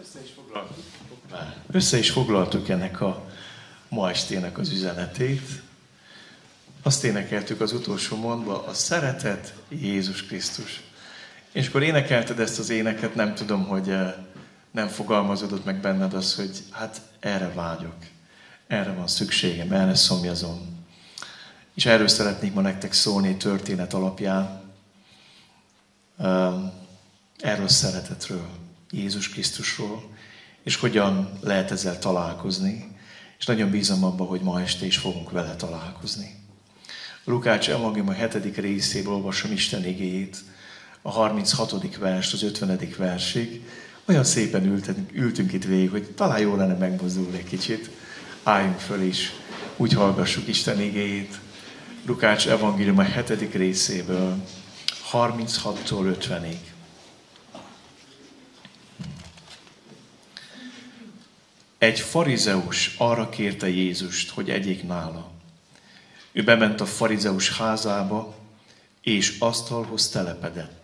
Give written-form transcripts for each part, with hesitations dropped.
Össze is foglaltuk ennek a ma estének az üzenetét. Azt énekeltük az utolsó mondba, a szeretet Jézus Krisztus. És akkor énekelted ezt az éneket, nem tudom, hogy nem fogalmazódott meg benned az, hogy hát erre vágyok, erre van szükségem, erre szomjazom. És erről szeretnék ma nektek szólni történet alapján. Erről a szeretetről, Jézus Krisztusról, és hogyan lehet ezzel találkozni. És nagyon bízom abban, hogy ma este is fogunk vele találkozni. A Lukács evangélium a 7. részéből olvasom Isten igéjét, a 36. vers, az 50. versig. Olyan szépen ültünk itt végig, hogy talán jó lenne megmozdulni egy kicsit. Álljunk föl is, úgy hallgassuk Isten igéjét. Lukács evangélium a 7. részéből, 36-tól 50-ig. Egy farizeus arra kérte Jézust, hogy egyék nála. Ő bement a farizeus házába, és asztalhoz telepedett.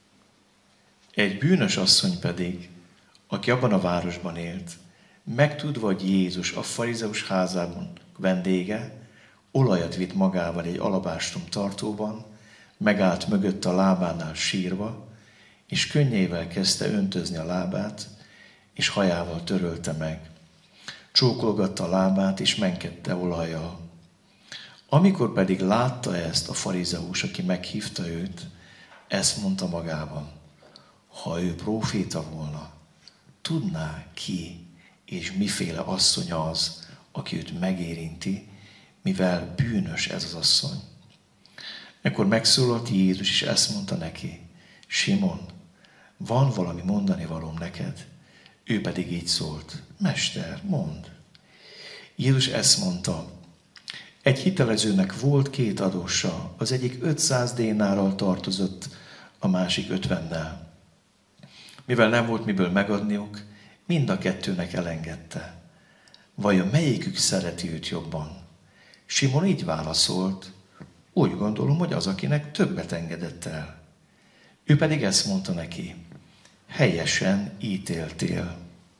Egy bűnös asszony pedig, aki abban a városban élt, megtudva, hogy Jézus a farizeus házában vendége, olajat vitt magával egy alabástrum tartóban, megállt mögött a lábánál sírva, és könnyeivel kezdte öntözni a lábát, és hajával törölte meg. Csókolgatta a lábát, és menkedte olajjal. Amikor pedig látta ezt a farizeus, aki meghívta őt, ezt mondta magában: ha ő próféta volna, tudná ki és miféle asszony az, aki őt megérinti, mivel bűnös ez az asszony. Ekkor megszólalt Jézus, és ezt mondta neki: Simon, van valami mondani valóm neked? Ő pedig így szólt: Mester, mondd. Jézus ezt mondta: egy hitelezőnek volt 2 adósa, az egyik 500 dénárral tartozott, a másik 50-nel. Mivel nem volt miből megadniuk, mind a 2-nek elengedte. Vajon melyikük szereti őt jobban? Simon így válaszolt: úgy gondolom, hogy az, akinek többet engedett el. Ő pedig ezt mondta neki: helyesen ítéltél.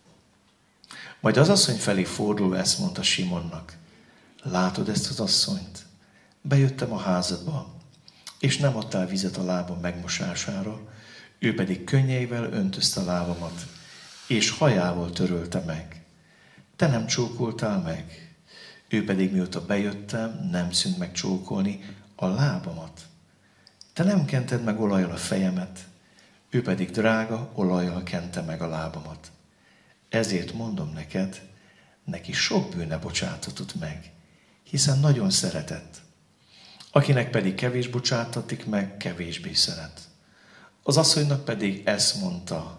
Majd az asszony felé fordulva ezt mondta Simonnak: látod ezt az asszonyt? Bejöttem a házadba, és nem adtál vizet a lábam megmosására, ő pedig könnyeivel öntözte a lábamat, és hajával törölte meg. Te nem csókoltál meg? Ő pedig mióta bejöttem, nem szűnt meg csókolni a lábamat. Te nem kented meg olajjal a fejemet, ő pedig drága olajjal kente meg a lábamat. Ezért mondom neked, neki sok bűne bocsátatott meg, hiszen nagyon szeretett. Akinek pedig kevés bocsátatik meg, kevésbé szeret. Az asszonynak pedig ezt mondta: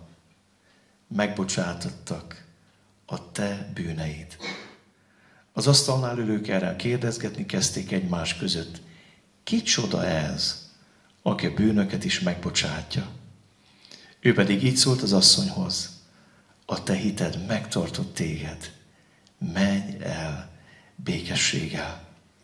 megbocsátottak a te bűneid. Az asztalnál ülők erre kérdezgetni kezdték egymás között: kicsoda ez, aki a bűnöket is megbocsátja? Ő pedig így szólt az asszonyhoz: a te hited megtartott téged, menj el békességgel.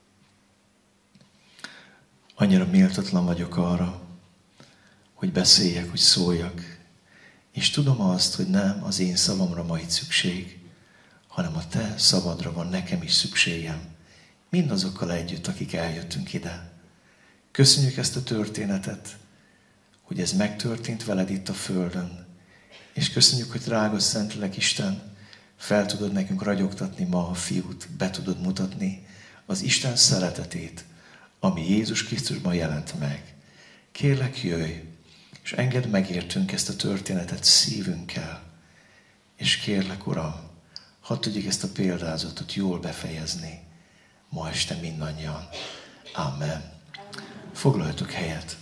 Annyira méltatlan vagyok arra, hogy beszéljek, hogy szóljak, és tudom azt, hogy nem az én szavamra ma itt szükség, hanem a te szavadra van nekem is szükségem, mindazokkal együtt, akik eljöttünk ide. Köszönjük ezt a történetet, hogy ez megtörtént veled itt a földön, és köszönjük, hogy drága Szentlélek Isten, fel tudod nekünk ragyogtatni ma a Fiút, be tudod mutatni az Isten szeretetét, ami Jézus Krisztusban jelent meg. Kérlek, jöjj, és engedd megértünk ezt a történetet szívünkkel, és kérlek, Uram, hadd tudjuk ezt a példázatot jól befejezni ma este mindannyian. Amen. Foglaljatok helyet.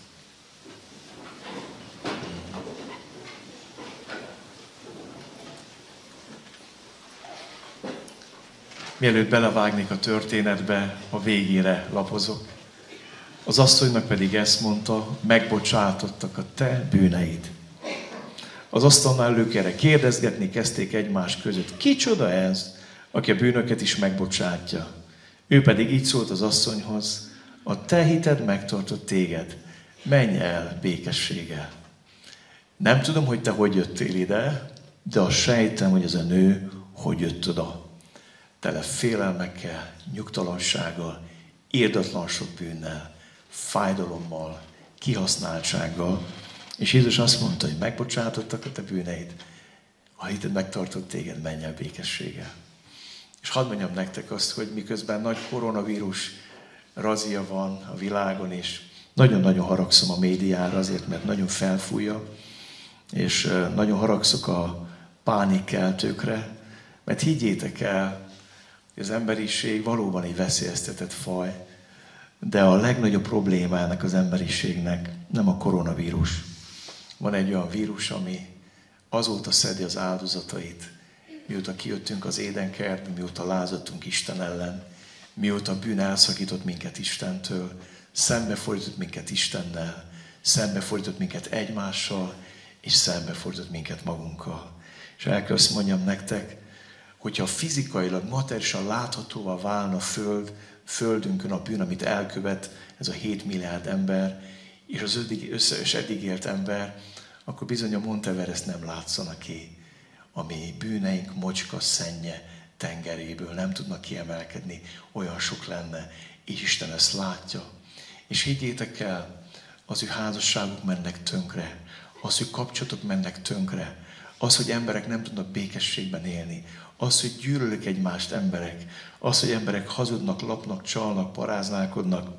Mielőtt belevágnék a történetbe, a végére lapozok. Az asszonynak pedig ezt mondta: megbocsátottak a te bűneid. Az asztalnál ülők erre kérdezgetni kezdték egymás között: kicsoda ez, aki a bűnöket is megbocsátja? Ő pedig így szólt az asszonyhoz: a te hited megtartott téged, menj el békességgel. Nem tudom, hogy te hogy jöttél ide, de azt sejtem, hogy ez a nő hogy jött oda. Tele félelmekkel, nyugtalansággal, irdatlan sok bűnnel, fájdalommal, kihasználtsággal. És Jézus azt mondta, hogy megbocsátottak a te bűneid, ha hited megtartott téged, menj el békességgel. És hadd mondjam nektek azt, hogy miközben nagy koronavírus razia van a világon, és nagyon-nagyon haragszom a médiára azért, mert nagyon felfújja, és nagyon haragszok a pánikkeltőkre, mert higgyétek el, hogy az emberiség valóban egy veszélyeztetett faj, de a legnagyobb probléma ennek az emberiségnek nem a koronavírus. Van egy olyan vírus, ami azóta szedi az áldozatait, mióta kijöttünk az Édenkertből, mióta lázadtunk Isten ellen, mióta a bűn elszakított minket Istentől, szembefordított minket Istennel, szembefordított minket egymással, és szembefordított minket magunkkal. És el kell azt mondjam nektek, hogyha fizikailag, materiálisan láthatóvá válna a földünkön a bűn, amit elkövet ez a 7 milliárd ember, és az összes eddig élt ember, akkor bizony a Monteverest nem látszana ki, ami bűneink mocska szennye tengeréből nem tudnak kiemelkedni, olyan sok lenne, és Isten ezt látja. És higgyétek el, az ő házasságuk mennek tönkre, az ő kapcsolatok mennek tönkre, az, hogy emberek nem tudnak békességben élni, az, hogy gyűlölik egymást emberek, az, hogy emberek hazudnak, lapnak, csalnak, paráználkodnak,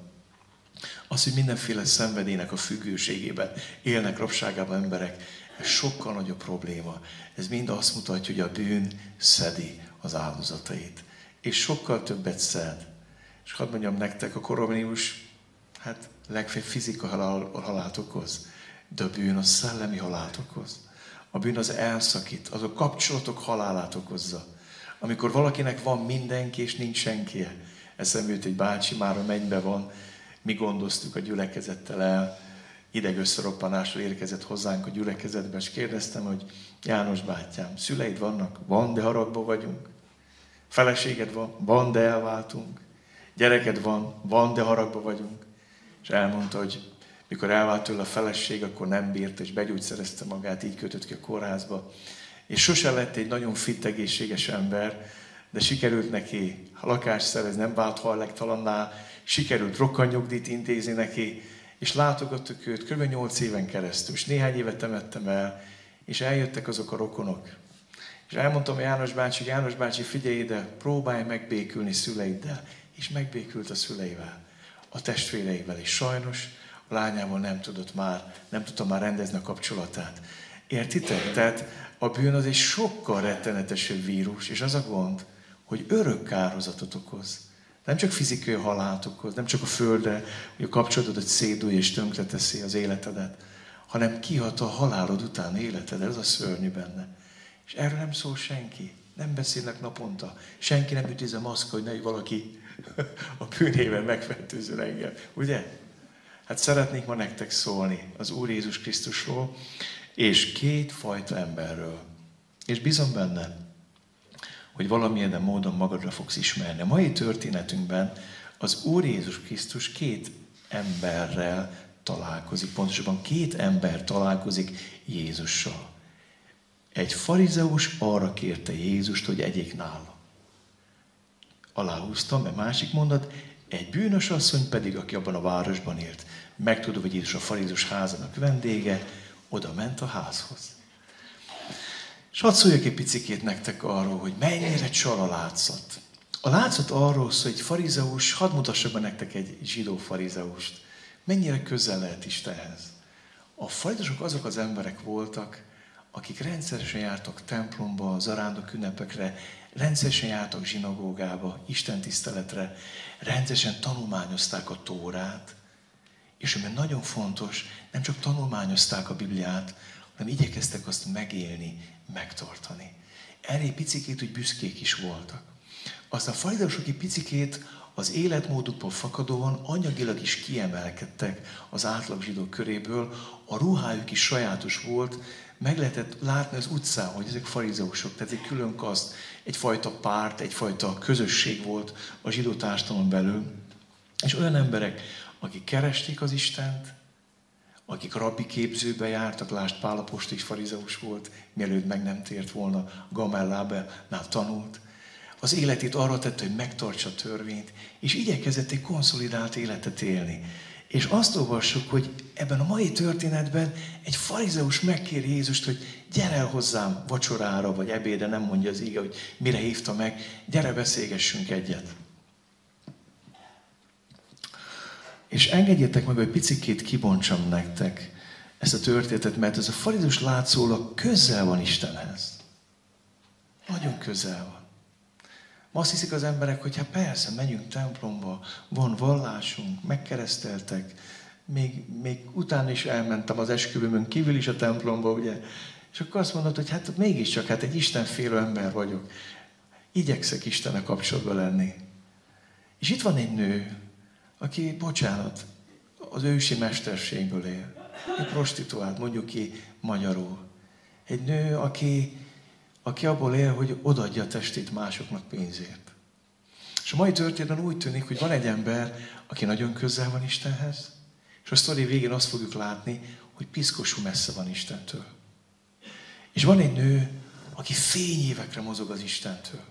az, hogy mindenféle szenvedélynek a függőségében élnek rabságában emberek, ez sokkal nagyobb probléma. Ez mind azt mutatja, hogy a bűn szedi az áldozatait. És sokkal többet szed. És hadd mondjam nektek, a koronavírus, hát legfeljebb fizikai halált okoz, de a bűn a szellemi halált okoz. A bűn az elszakít, az a kapcsolatok halálát okozza. Amikor valakinek van mindenki, és nincs senki. Eszembe jut egy bácsi, már a mennybe van, mi gondoztuk a gyülekezettel el, idegösszeroppanásról érkezett hozzánk a gyülekezetbe, és kérdeztem, hogy János bátyám, szüleid vannak? Van, de haragba vagyunk. Feleséged van? Van, de elváltunk. Gyereked van? Van, de haragba vagyunk. És elmondta, hogy mikor elvált tőle a feleség, akkor nem bírt, és begyógyszerezte magát, így kötött ki a kórházba. És sose lett egy nagyon fit, egészséges ember, de sikerült neki lakást szerezni, nem vált hajléktalanná, sikerült rokkantnyugdíjat intézni neki, és látogattuk őt kb. 8 éven keresztül, és néhány évet temettem el, és eljöttek azok a rokonok. És elmondtam a János bácsi, figyelj ide, próbálj megbékülni szüleiddel. És megbékült a szüleivel, a testvéreivel, és sajnos a lányával nem tudta már rendezni a kapcsolatát. Értitek? Tehát a bűn az egy sokkal rettenetesebb vírus, és az a gond, hogy örök kárhozatot okoz. Nem csak fizikai halált okoz, nem csak a földre, hogy a kapcsolatodat szédülj és tönkreteszi az életedet, hanem kihat a halálod után életed, ez a szörnyű benne. És erről nem szól senki. Nem beszélnek naponta. Senki nem üti a maszka, hogy nehogy valaki a bűnével megfertőzön engem. Ugye? Hát szeretnék ma nektek szólni az Úr Jézus Krisztusról, és 2 fajta emberről. És bízom benne, hogy valamilyen módon magadra fogsz ismerni. A mai történetünkben az Úr Jézus Krisztus 2 emberrel találkozik. Pontosabban 2 ember találkozik Jézussal. Egy farizeus arra kérte Jézust, hogy egyék nála. Aláhúztam, mert másik mondat, egy bűnös asszony pedig, aki abban a városban élt, megtudva, hogy Jézus a farizeus házának vendége, oda ment a házhoz. És hadd szóljak egy picikét nektek arról, hogy mennyire csal a látszat. A látszat arról szól, hogy farizeus, hadd mutassak be nektek egy zsidó farizeust. Mennyire közel lehet Istenhez. A farizeusok azok az emberek voltak, akik rendszeresen jártak templomba, zarándok ünnepekre, rendszeresen jártak zsinagógába, istentiszteletre, rendszeresen tanulmányozták a Tórát, és ami nagyon fontos, nem csak tanulmányozták a Bibliát, hanem igyekeztek azt megélni, megtartani. Elég picikét, hogy büszkék is voltak. Aztán a farizeusok egy picikét az életmódukból fakadóan anyagilag is kiemelkedtek az átlag zsidók köréből, a ruhájuk is sajátos volt, meg lehetett látni az utcán, hogy ezek farizeusok, tehát egy külön kaszt, egyfajta párt, egyfajta közösség volt a zsidó társadalom belül. És olyan emberek, akik keresték az Istent, akik rabbi képzőbe jártak, lásd, Pál apostol is farizeus volt, mielőtt meg nem tért volna, Gamellánál tanult. Az életét arra tette, hogy megtartsa a törvényt, és igyekezett egy konszolidált életet élni. És azt olvassuk, hogy ebben a mai történetben egy farizeus megkéri Jézust, hogy gyere el hozzám vacsorára, vagy ebédre, nem mondja az ige, hogy mire hívta meg, gyere beszélgessünk egyet. És engedjétek meg, hogy picikét kibontsam nektek ezt a történetet, mert ez a farizeus látszólag közel van Istenhez. Nagyon közel van. Ma azt hiszik az emberek, hogy hát persze, menjünk templomba, van vallásunk, megkereszteltek, még utána is elmentem az esküvőmön kívül is a templomba, ugye? És akkor azt mondod, hogy hát mégiscsak, hát egy istenfélő ember vagyok. Igyekszek Istennel kapcsolatban lenni. És itt van egy nő, aki, bocsánat, az ősi mesterségből él. Egy prostituált, mondjuk ki magyarul. Egy nő, aki abból él, hogy odaadja a testét másoknak pénzért. És a mai történetben úgy tűnik, hogy van egy ember, aki nagyon közel van Istenhez, és a sztori végén azt fogjuk látni, hogy piszkosú messze van Istentől. És van egy nő, aki fényévekre mozog az Istentől.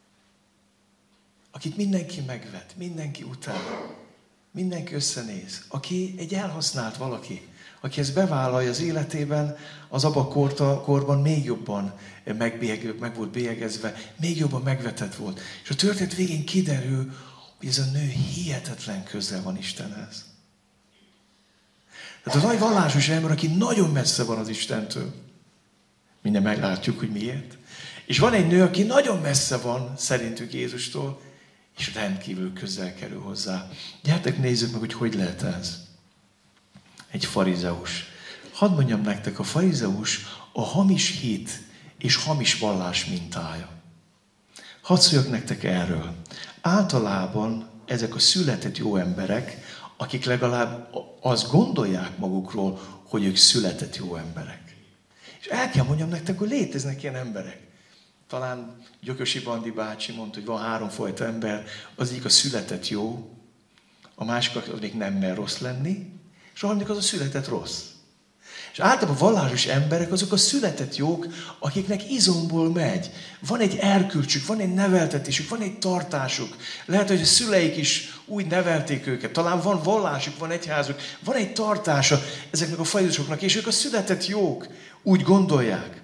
Akit mindenki megvet, mindenki utál, mindenki összenéz. Aki egy elhasznált valaki, aki ezt bevállalja az életében, az abban korban még jobban meg volt bélyegezve, még jobban megvetett volt. És a történet végén kiderül, hogy ez a nő hihetetlen közel van Istenhez. Tehát a nagy vallásos ember, aki nagyon messze van az Istentől. Minden meglátjuk, hogy miért. És van egy nő, aki nagyon messze van szerintük Jézustól, és rendkívül közel kerül hozzá. Gyertek, nézzük meg, hogy lehet ez. Egy farizeus. Hadd mondjam nektek, a farizeus a hamis hit és hamis vallás mintája. Hadd szóljak nektek erről. Általában ezek a született jó emberek, akik legalább azt gondolják magukról, hogy ők született jó emberek. És el kell mondjam nektek, hogy léteznek ilyen emberek. Talán Gyökösi Bandi bácsi mondta, hogy van 3 fajta ember, az egyik a született jó, a másik az még nem mer rossz lenni, és a harmadik az a született rossz. És általában a vallásos emberek azok a született jók, akiknek izomból megy. Van egy erkölcsük, van egy neveltetésük, van egy tartásuk. Lehet, hogy a szüleik is úgy nevelték őket. Talán van vallásuk, van egyházuk, van egy tartása ezeknek a farizeusoknak, és ők a született jók úgy gondolják.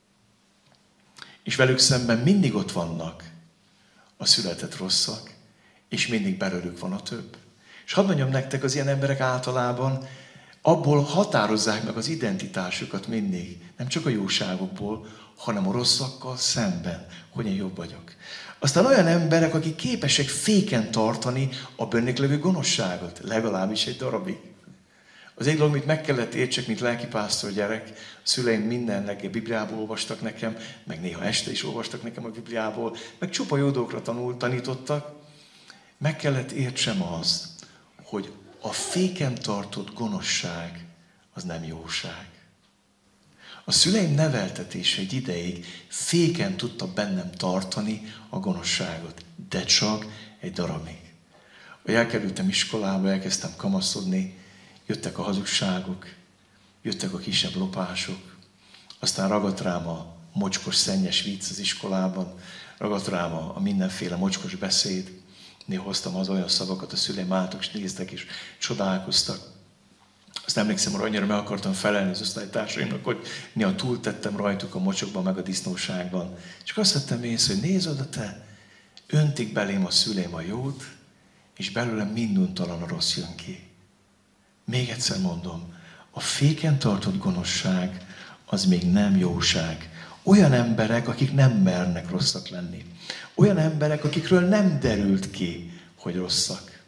És velük szemben mindig ott vannak a született rosszak, és mindig belőlük van a több. És hadd mondjam nektek, az ilyen emberek általában abból határozzák meg az identitásukat mindig. Nem csak a jóságokból, hanem a rosszakkal szemben, hogy én jobb vagyok. Aztán olyan emberek, akik képesek féken tartani a bennük levő gonoszságot, legalábbis egy darabig. Az egy dolog, amit meg kellett értsek, mint lelkipásztor gyerek, a szüleim minden reggel Bibliából olvastak nekem, meg néha este is olvastak nekem a Bibliából, meg csupa jó dolgokra tanítottak. Meg kellett értsem azt, hogy a féken tartott gonoszság az nem jóság. A szüleim neveltetése egy ideig féken tudta bennem tartani a gonoszságot, de csak egy darabig. Hogy elkerültem iskolába, elkezdtem kamaszodni, jöttek a hazugságok, jöttek a kisebb lopások, aztán ragadt rám a mocskos, szennyes vicc az iskolában, ragadt rám a mindenféle mocskos beszéd. Néha hoztam az olyan szavakat, a szüleim álltak, és néztek, és csodálkoztak. Azt emlékszem, hogy annyira meg akartam felelni az osztálytársaimnak, hogy néha túltettem rajtuk a mocsokban, meg a disznóságban. És azt vettem észre, hogy nézd oda te, öntik belém a szüleim a jót, és belőlem minduntalan a rossz jön ki. Még egyszer mondom, a féken tartott gonoszság az még nem jóság. Olyan emberek, akik nem mernek rosszak lenni. Olyan emberek, akikről nem derült ki, hogy rosszak.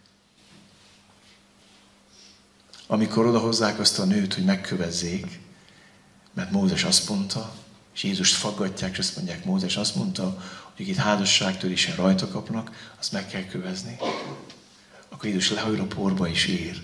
Amikor odahozzák azt a nőt, hogy megkövezzék, mert Mózes azt mondta, és Jézust faggatják, és azt mondják, Mózes azt mondta, hogy itt házasságtörésen rajta kapnak, azt meg kell kövezni. Akkor Jézus lehajol a porba és ír.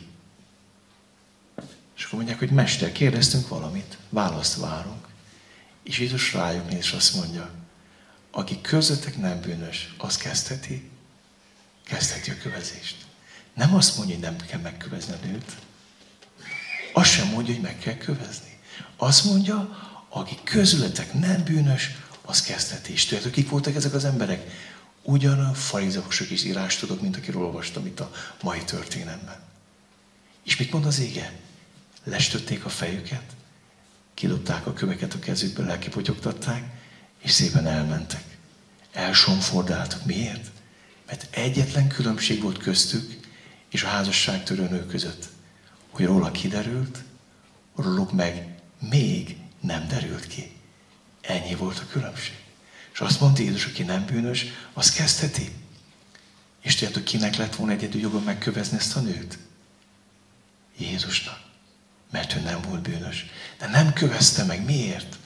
És akkor mondják, hogy Mester, kérdeztünk valamit, választ várunk. És Jézus rájuk néz, és azt mondja, aki közöttek nem bűnös, az kezdheti a kövezést. Nem azt mondja, hogy nem kell megkövezni a nőt. azt sem mondja, hogy meg kell kövezni. Azt mondja, aki közületek nem bűnös, az kezdheti. És tudjátok, kik voltak ezek az emberek? Ugyan a farizeusok is írást tudok, mint akiről olvastam itt a mai történetben. És mit mond az ége? Lestötték a fejüket, kidobták a köveket a kezükből, lelkipotyogtatták, és szépen elmentek. Elsomfordáltak. Miért? Mert egyetlen különbség volt köztük és a házasságtörő nő között, hogy róla kiderült, róluk meg még nem derült ki. Ennyi volt a különbség. És azt mondta Jézus, aki nem bűnös, az kezdheti. És tudjátok, kinek lett volna egyedül joga megkövezni ezt a nőt? Jézusnak. Mert ő nem volt bűnös. De nem kövezte meg. Miért?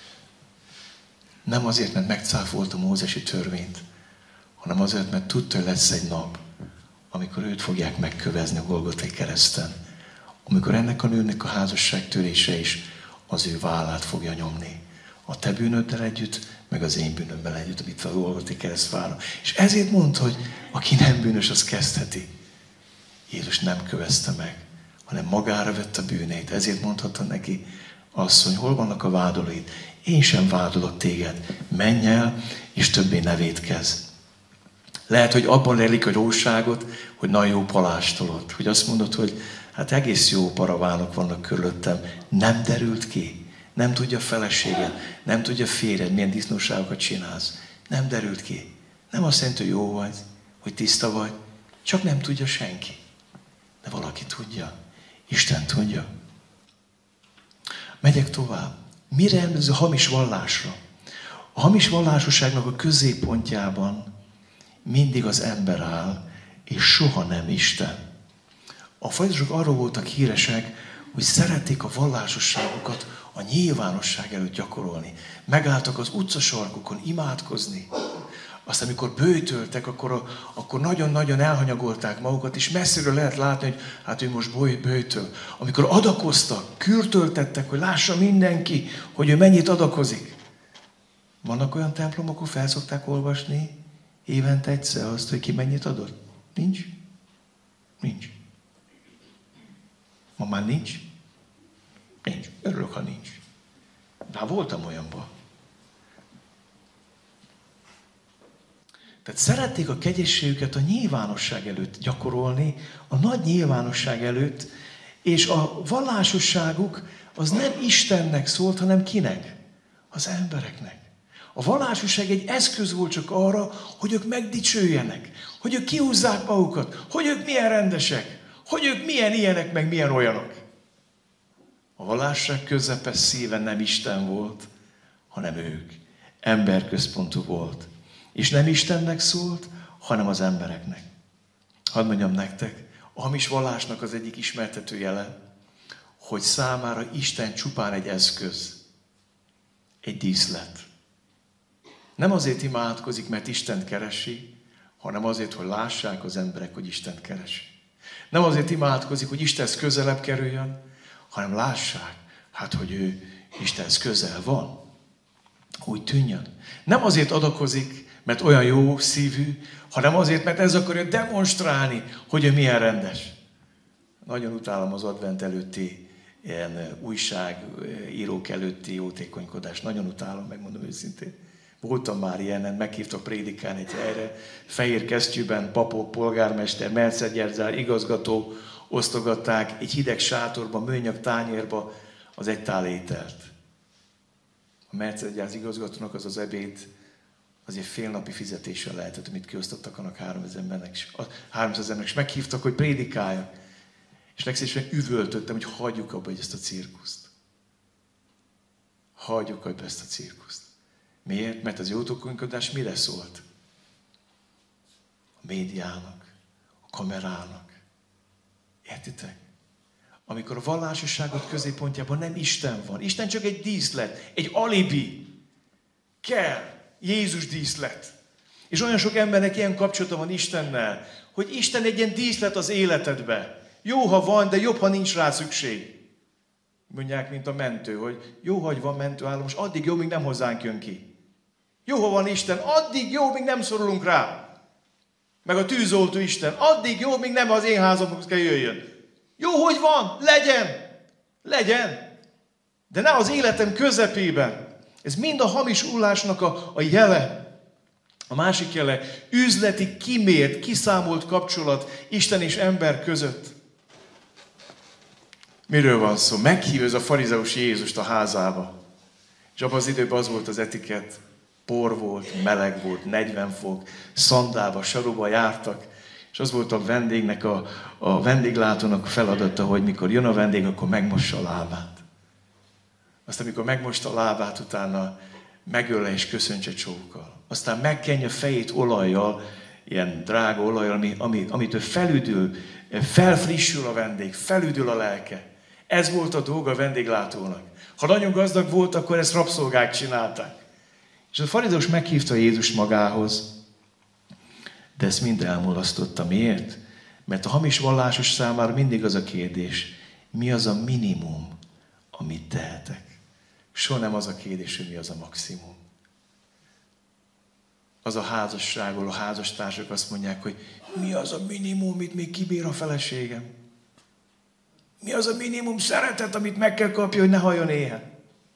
Nem azért, mert megcáfolta a mózesi törvényt, hanem azért, mert tudta, hogy lesz egy nap, amikor őt fogják megkövezni a Golgothai kereszten. Amikor ennek a nőnek a házasságtörése is az ő vállát fogja nyomni. A te bűnöddel együtt, meg az én bűnömmel együtt, amit a Golgothai kereszt vállal. És ezért mondta, hogy aki nem bűnös, az kezdheti. Jézus nem kövezte meg, hanem magára vette a bűneit. Ezért mondhatta neki, asszony, hol vannak a vádolóid? Én sem vádolok téged. Menj el, és többé ne vétkezz. Lehet, hogy abban lelik a jóságot, hogy nagyon jó palástolod. Hogy azt mondod, hogy hát egész jó paravánok vannak körülöttem. Nem derült ki. Nem tudja a feleséged, nem tudja a férjed, milyen disznóságokat csinálsz. Nem derült ki. Nem azt jelenti, hogy jó vagy, hogy tiszta vagy. Csak nem tudja senki. De valaki tudja. Isten tudja. Megyek tovább. Mire emlékszik a hamis vallásra? A hamis vallásosságnak a középpontjában mindig az ember áll, és soha nem Isten. A farizeusok arról voltak híresek, hogy szerették a vallásosságukat a nyilvánosság előtt gyakorolni. Megálltak az utcasarkokon imádkozni. Aztán, amikor böjtöltek, akkor nagyon-nagyon elhanyagolták magukat, és messziről lehet látni, hogy hát ő most böjtöl. Amikor adakoztak, kürtöltettek, hogy lássa mindenki, hogy ő mennyit adakozik. Vannak olyan templomok, ahol fel szokták olvasni évente egyszer azt, hogy ki mennyit adott? Nincs? Nincs. Ma már nincs? Nincs. Örülök, ha nincs. De voltam olyanban. Tehát szerették a kegyességüket a nyilvánosság előtt gyakorolni, a nagy nyilvánosság előtt, és a vallásosságuk az nem Istennek szólt, hanem kinek? Az embereknek. A vallásosság egy eszköz volt csak arra, hogy ők megdicsőjenek, hogy ők kihúzzák magukat, hogy ők milyen rendesek, hogy ők milyen ilyenek, meg milyen olyanok. A vallásosság közepes szíve nem Isten volt, hanem ők. Emberközpontú volt. És nem Istennek szólt, hanem az embereknek. Hadd mondjam nektek, a hamis vallásnak az egyik ismertető jele, hogy számára Isten csupán egy eszköz, egy díszlet. Nem azért imádkozik, mert Istent keresi, hanem azért, hogy lássák az emberek, hogy Istent keresi. Nem azért imádkozik, hogy Istenhez közelebb kerüljön, hanem lássák, hát, hogy ő Istenhez közel van. Úgy tűnjön. Nem azért adakozik, mert olyan jó szívű, hanem azért, mert ez akarja demonstrálni, hogy ő milyen rendes. Nagyon utálom az advent előtti ilyen újságírók előtti jótékonykodást. Nagyon utálom, megmondom őszintén. Voltam már ilyenen, meghívtak prédikálni egy helyre, fehér kesztyűben, papok, polgármester, Mercedes igazgató osztogatták egy hideg sátorban, műanyag tányérba az egy tál ételt. A Mercedes igazgatónak az ebéd azért félnapi fizetéssel lehetett, amit kiosztottak annak 300 embernek, és meghívtak, hogy prédikáljak. És legszívesen üvöltöttem, hogy hagyjuk abba ezt a cirkuszt. Hagyjuk abba ezt a cirkuszt. Miért? Mert az jótékonykodás mire szólt? A médiának, a kamerának. Értitek? Amikor a vallásosságot középpontjában nem Isten van. Isten csak egy díszlet, egy alibi. Kell. Jézus díszlet. És olyan sok embernek ilyen kapcsolata van Istennel, hogy Isten egy ilyen díszlet az életedbe. Jó, ha van, de jobb, ha nincs rá szükség. Mondják, mint a mentő, hogy jó, hogy van mentőállomás, addig jó, míg nem hozzánk jön ki. Jó, ha van Isten, addig jó, míg nem szorulunk rá. Meg a tűzoltó Isten, addig jó, míg nem az én házamhoz kell jöjjön. Jó, hogy van, legyen. Legyen! De ne az életem közepében. Ez mind a hamis hullásnak a jele. A másik jele, üzleti, kimért, kiszámolt kapcsolat Isten és ember között. Miről van szó? Meghív ez a farizeus Jézust a házába. És abban az időben az volt az etikett. Por volt, meleg volt, 40 fok, szandába, saruba jártak. És az volt a vendégnek, a vendéglátónak a feladata, hogy mikor jön a vendég, akkor megmossa a lábát. Aztán, amikor megmosta a lábát, utána megölle és köszöntse csókkal. Aztán megkenje fejét olajjal, ilyen drága olajjal, amitől felüdül, felfrissül a vendég, felüdül a lelke. Ez volt a dolga a vendéglátónak. Ha nagyon gazdag volt, akkor ezt rabszolgák csinálták. És a farizeus meghívta Jézust magához, de ezt mind elmulasztotta. Miért? Mert a hamis vallásos számára mindig az a kérdés, mi az a minimum, amit tehetek. Soha nem az a kérdés, hogy mi az a maximum. Az a házasságról, a házastársak azt mondják, hogy mi az a minimum, amit még kibír a feleségem. Mi az a minimum szeretet, amit meg kell kapja, hogy ne halljon éhen.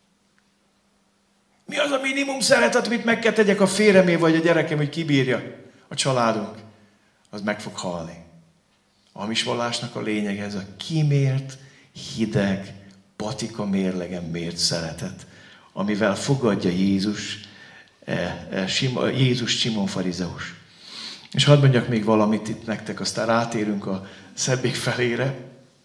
Mi az a minimum szeretet, amit meg kell tegyek a férjemé vagy a gyerekem, hogy kibírja a családunk. Az meg fog halni. A hamis vallásnak a lényege ez a kimért, hideg, patika mérlegen mért szeretet, amivel fogadja Jézus Simon farizeus. És hadd mondjak még valamit itt nektek, aztán rátérünk a szebbik felére,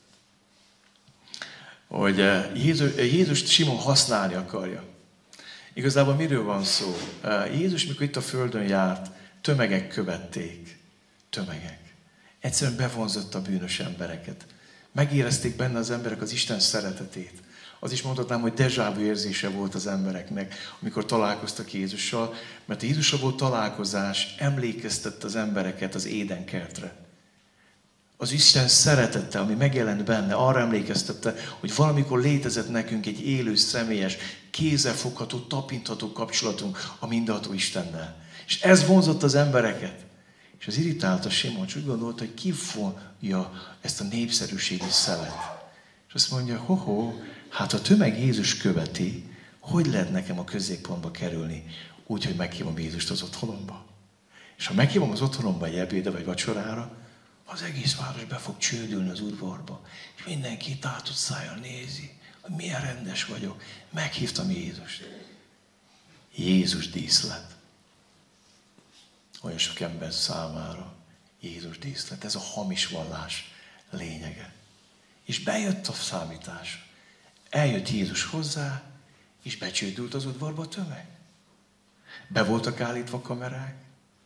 hogy Jézust Simon használni akarja. Igazából miről van szó? Jézus, mikor itt a földön járt, tömegek követték. Tömegek. Egyszerűen bevonzott a bűnös embereket. Megérezték benne az emberek az Isten szeretetét. Az is mondhatnám, hogy déjà vu érzése volt az embereknek, amikor találkoztak Jézussal, mert a Jézussal volt találkozás, emlékeztette az embereket az Édenkertre. Az Isten szeretete, ami megjelent benne, arra emlékeztette, hogy valamikor létezett nekünk egy élő, személyes, kézzelfogható, tapintható kapcsolatunk a mindenható Istennel. És ez vonzott az embereket. És az irritálta Simon, és úgy gondolta, hogy kifonja ezt a népszerűségi szelet. És azt mondja, hát a tömeg Jézus követi, hogy lehet nekem a középpontba kerülni, úgy, hogy meghívom Jézust az otthonomba. És ha meghívom az otthonomba egy ebédre vagy vacsorára, az egész város be fog csődülni az udvarba, és mindenki tátott szájjal nézi, hogy milyen rendes vagyok. Meghívtam Jézust. Jézus díszlet. Olyan sok ember számára Jézus díszlet. Ez a hamis vallás lényege. És bejött a számítás. Eljött Jézus hozzá, és becsődült az udvarba a tömeg. Be voltak állítva kamerák.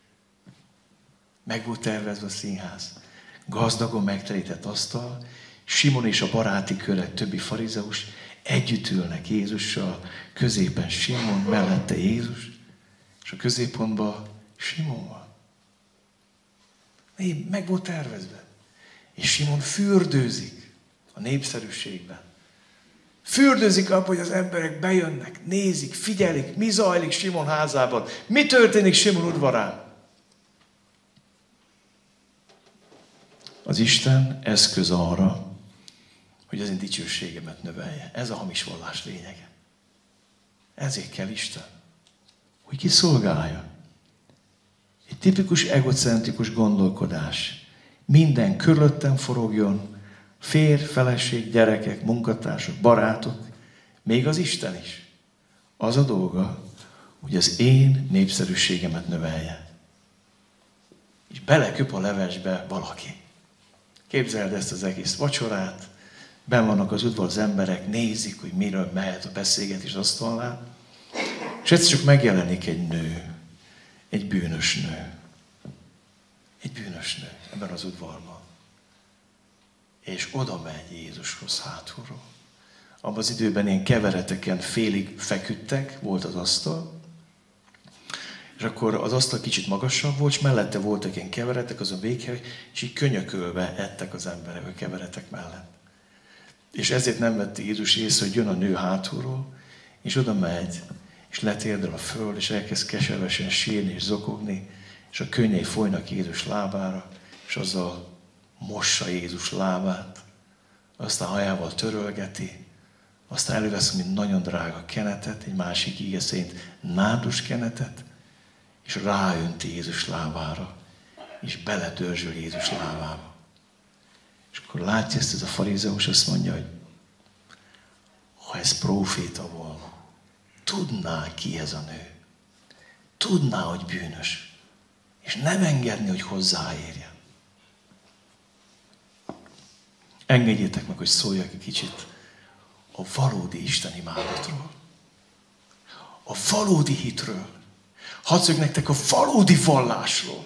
Meg volt tervezve a színház. Gazdagon megtelített asztal. Simon és a baráti köre, többi farizeus együtt ülnek Jézussal. Középen Simon, mellette Jézus. És a középpontban Simon van. Meg volt tervezve. És Simon fürdőzik a népszerűségben. Fürdőzik abban, hogy az emberek bejönnek, nézik, figyelik, mi zajlik Simon házában, mi történik Simon udvarán. Az Isten eszköz arra, hogy az én dicsőségemet növelje. Ez a hamis vallás lényege. Ezért kell Isten, hogy kiszolgálja. Egy tipikus egocentrikus gondolkodás. Minden körülöttem forogjon, férj, feleség, gyerekek, munkatársak, barátok, még az Isten is. Az a dolga, hogy az én népszerűségemet növelje. És beleköp a levesbe valaki. Képzeld ezt az egész vacsorát, benn vannak az udvar az emberek, nézik, hogy miről mehet a beszélgetés asztalnál, és egyszer csak megjelenik egy nő, egy bűnös nő. Egy bűnös nő ebben az udvarban. És oda megy Jézushoz hátulról. Abban az időben ilyen kevereteken félig feküdtek, volt az asztal, és akkor az asztal kicsit magasabb volt, és mellette voltak ilyen keveretek, azon véghely, és így könyökölve ettek az emberek a keveretek mellett. És ezért nem vette Jézus észre, hogy jön a nő hátulról, és oda megy, és letérdel a föld, és elkezd keservesen sírni és zokogni, és a könnyei folynak Jézus lábára, és azzal mossa Jézus lábát, aztán hajával törölgeti, Aztán elővesz, mint nagyon drága kenetet, egy másik ige szerint nádus kenetet, és ráönti Jézus lábára, és beledörzsöl Jézus lábába. És akkor látja ezt ez a farizeus, azt mondja, hogy ha ez próféta volna, tudná, ki ez a nő. Tudná, hogy bűnös. És nem engedni, hogy hozzáérjen. Engedjétek meg, hogy szóljak egy kicsit a valódi Isten imádatról. A valódi hitről. Hadd szóljak nektek a valódi vallásról.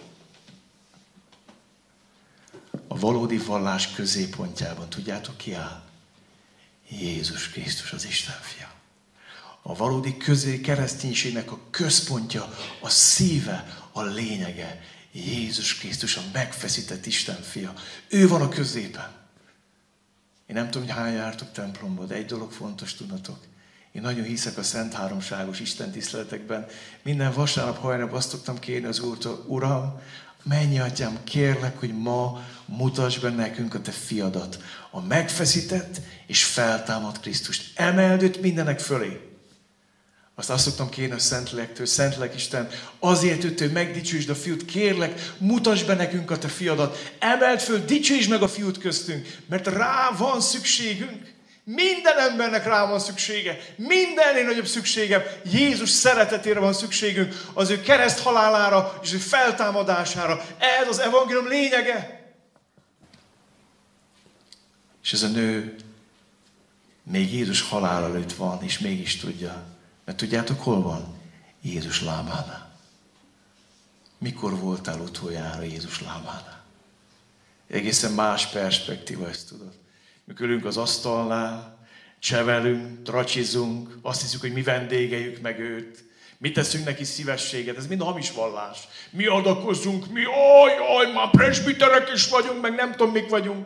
A valódi vallás középpontjában tudjátok ki áll? Jézus Krisztus az Isten fia. A valódi kereszténységnek a központja, a szíve, a lényege. Jézus Krisztus a megfeszített Isten fia. Ő van a középen. Én nem tudom, hogy hány jártok templomba, de egy dolog fontos tudnatok. Én nagyon hiszek a Szent Háromságos istentiszteletekben. Minden vasárnap hajnap azt tudtam kérni az Úrtól, Uram, menj, Atyám, kérlek, hogy ma mutasd be nekünk a Te fiadat, a megfeszített és feltámadt Krisztust. Emeld őt mindenek fölé. Azt szoktam kérni a Szentlektől, Szentlélek Isten, azért őt, hogy megdicsősd a fiút, kérlek, mutasd be nekünk a Te fiadat, emeld föl, dicsősd meg a fiút köztünk, mert rá van szükségünk. Minden embernek rá van szüksége. Mindennél nagyobb szüksége. Jézus szeretetére van szükségünk. Az ő kereszt halálára és ő feltámadására. Ez az evangélium lényege. És ez a nő még Jézus halál előtt van, és mégis tudja. Mert tudjátok, hol van? Jézus lábánál. Mikor voltál utoljára Jézus lábánál? Egészen más perspektíva, ezt tudod. Mikor ülünk az asztalnál, csevelünk, tracsizunk, azt hiszük, hogy mi vendégeljük meg őt. Mi teszünk neki szívességet, ez mind hamis vallás. Mi adakozunk, mi már presbiterek is vagyunk, meg nem tudom, mik vagyunk.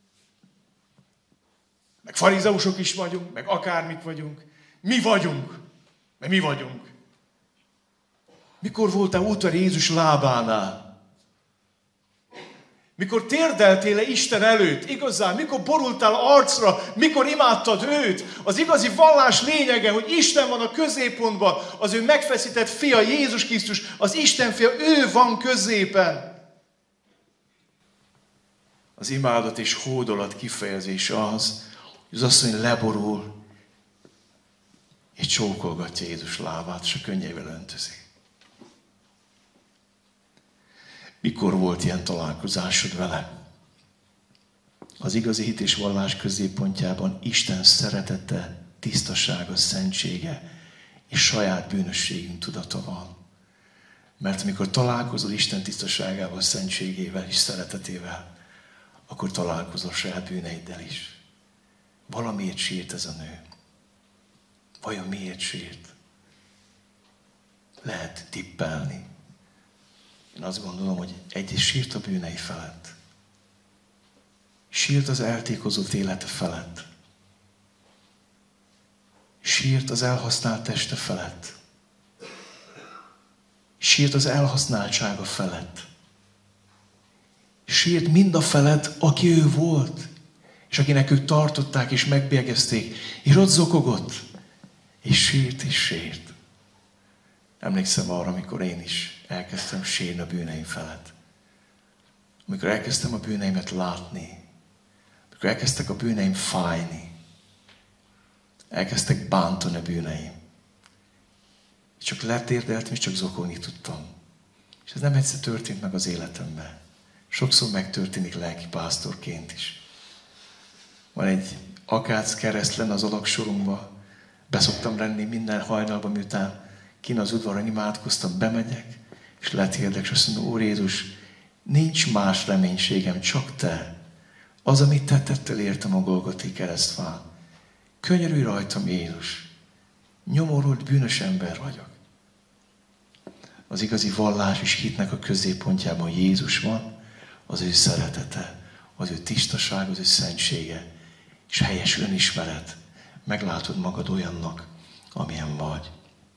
Meg farizeusok is vagyunk, meg akármik vagyunk. Mi vagyunk, mert mi vagyunk. Mikor voltál utoljára Jézus lábánál? Mikor térdeltél le Isten előtt, igazán, mikor borultál arcra, mikor imádtad őt, az igazi vallás lényege, hogy Isten van a középpontban, az ő megfeszített fia, Jézus Krisztus, az Isten fia, ő van középen. Az imádat és hódolat kifejezés az, hogy az asszony leborul, és csókolgatja Jézus lábát, és a könnyeivel öntözi. Mikor volt ilyen találkozásod vele? Az igazi hit és vallás középpontjában Isten szeretete, tisztasága, szentsége és saját bűnösségünk tudata van. Mert amikor találkozol Isten tisztaságával, szentségével és szeretetével, akkor találkozol saját bűneiddel is. Valamiért sírt ez a nő. Vajon miért sírt? Lehet tippelni. Én azt gondolom, hogy egyrészt sírt a bűnei felett. Sírt az eltékozott élete felett. Sírt az elhasznált teste felett. Sírt az elhasználtsága felett. Sírt mind a felett, aki ő volt, és akinek ők tartották és megbélyegezték, és ott zokogott, és sírt. Emlékszem arra, amikor én is elkezdtem sírni a bűneim felett. Amikor elkezdtem a bűneimet látni, amikor elkezdtek a bűneim fájni, elkezdtek bántani a bűneim. Csak letérdeltem, és csak zokogni tudtam. És ez nem egyszer történt meg az életemben. Sokszor megtörténik lelkipásztorként is. Van egy akác keresztlen az alagsorunkban. Beszoktam lenni minden hajnalban, miután kín az udvaron imádkoztam, bemegyek, és letérdek, és azt mondom, Úr Jézus, nincs más reménységem, csak Te. Az, amit Te tettél értem a Golgotai keresztfán. Könyörülj rajtam, Jézus. Nyomorult, bűnös ember vagyok. Az igazi vallás és hitnek a középpontjában Jézus van, az ő szeretete, az ő tisztaság, az ő szentsége, és helyes önismeret. Meglátod magad olyannak, amilyen vagy.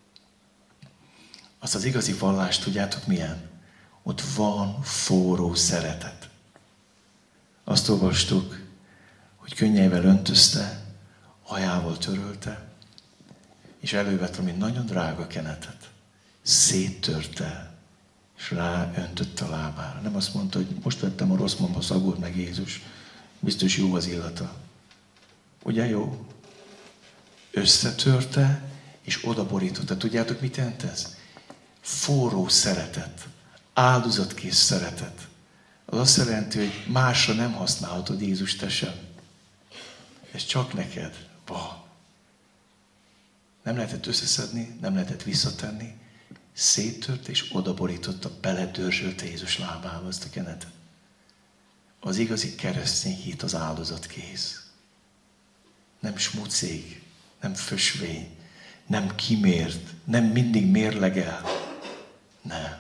Azt az igazi vallást tudjátok milyen? Ott van forró szeretet. Azt olvastuk, hogy könnyeivel öntözte, hajával törölte, és elővett valami nagyon drága kenetet. Széttörte, és ráöntötte a lábára. Nem azt mondta, hogy most vettem a rossz mamba szagot meg Jézus. Biztos jó az illata. Ugye jó? Összetörte, és odaborította. Tudjátok, mit jelent ez? Forró szeretet. Áldozatkész szeretet. Az azt jelenti, hogy másra nem használhatod Jézus, te sem. Ez csak neked van. Nem lehetett összeszedni, nem lehetett visszatenni. Széttört és odaborította, beledörzsölte Jézus lábába azt a kenetet. Az igazi keresztény hit az áldozatkész. Nem smucég, nem fösvény, nem kimért, nem mindig mérlegel. Nem.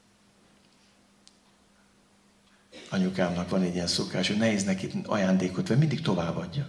Anyukámnak van egy ilyen szokás, hogy nehéz neki ajándékot venni, mindig továbbadja.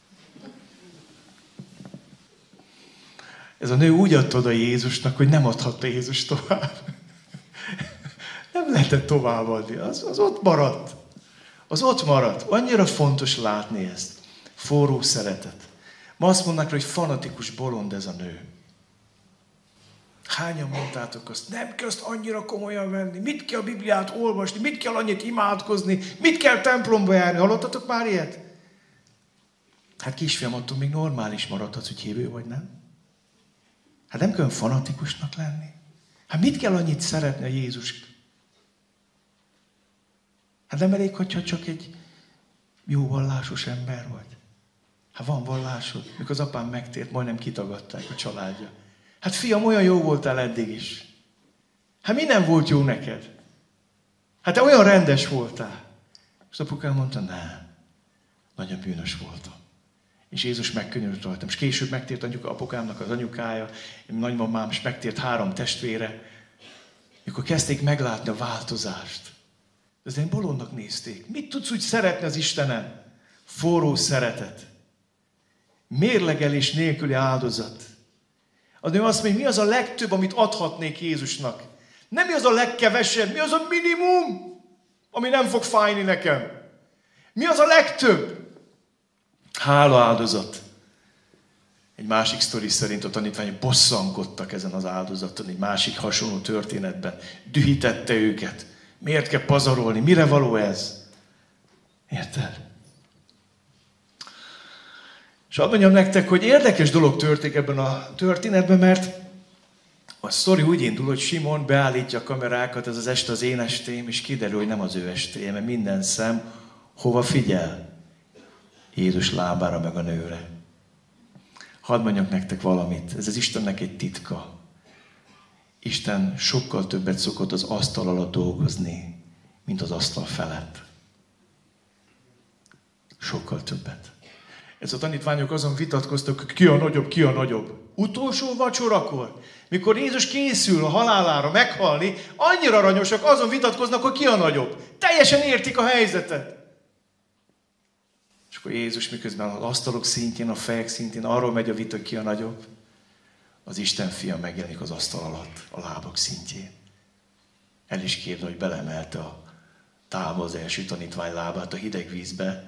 Ez a nő úgy adta oda Jézusnak, hogy nem adhatta Jézus tovább. Nem lehetett továbbadni. Az ott maradt. Az ott maradt. Annyira fontos látni ezt. Forró szeretet. Ma azt mondnak, hogy fanatikus bolond ez a nő. Hányan mondtátok azt? Nem kell azt annyira komolyan venni. Mit kell a Bibliát olvasni? Mit kell annyit imádkozni? Mit kell templomba járni? Hallottatok már ilyet? Hát kisfiam, attól még normális maradhatsz, hogy hívő vagy, nem? Hát nem kell fanatikusnak lenni. Hát mit kell annyit szeretni a Jézus? Hát nem elég, hogyha csak egy jó vallásos ember vagy. Hát van vallásod. Mikor az apám megtért, majdnem kitagadták a családja. Hát fiam, olyan jó voltál eddig is. Hát mi nem volt jó neked? Hát te olyan rendes voltál. És az apukám mondta, nem. Nagyon bűnös voltam. És Jézus megkönyörült rajtam. És később megtért apukámnak az anyukája, nagymamám, és megtért 3 testvére. Mikor kezdték meglátni a változást. De az én bolondnak nézték. Mit tudsz úgy szeretni az Istenen? Forró szeretet. Mérlegelés nélküli áldozat. Az nő azt mondja, mi az a legtöbb, amit adhatnék Jézusnak? Nem mi az a legkevesebb, mi az a minimum, ami nem fog fájni nekem? Mi az a legtöbb? Hála áldozat. Egy másik sztori szerint a tanítványok bosszankodtak ezen az áldozaton, egy másik hasonló történetben. Dühítette őket. Miért kell pazarolni? Mire való ez? Érted? És hadd mondjam nektek, hogy érdekes dolog történik ebben a történetben, mert a sztori úgy indul, hogy Simon beállítja a kamerákat, ez az este az én estém, és kiderül, hogy nem az ő estéje, mert minden szem hova figyel? Jézus lábára meg a nőre. Hadd mondjak nektek valamit, ez az Istennek egy titka. Isten sokkal többet szokott az asztal alatt dolgozni, mint az asztal felett. Sokkal többet. Ez a tanítványok azon vitatkoztak, hogy ki a nagyobb, ki a nagyobb. Utolsó vacsorakor, mikor Jézus készül a halálára meghalni, annyira aranyosak, azon vitatkoznak, hogy ki a nagyobb. Teljesen értik a helyzetet. És akkor Jézus miközben az asztalok szintjén, a fejek szintjén arról megy a vita, ki a nagyobb. Az Isten fia megjelenik az asztal alatt, a lábak szintjén. El is képzel, hogy belemelte a tálba az első tanítvány lábát a hideg vízbe.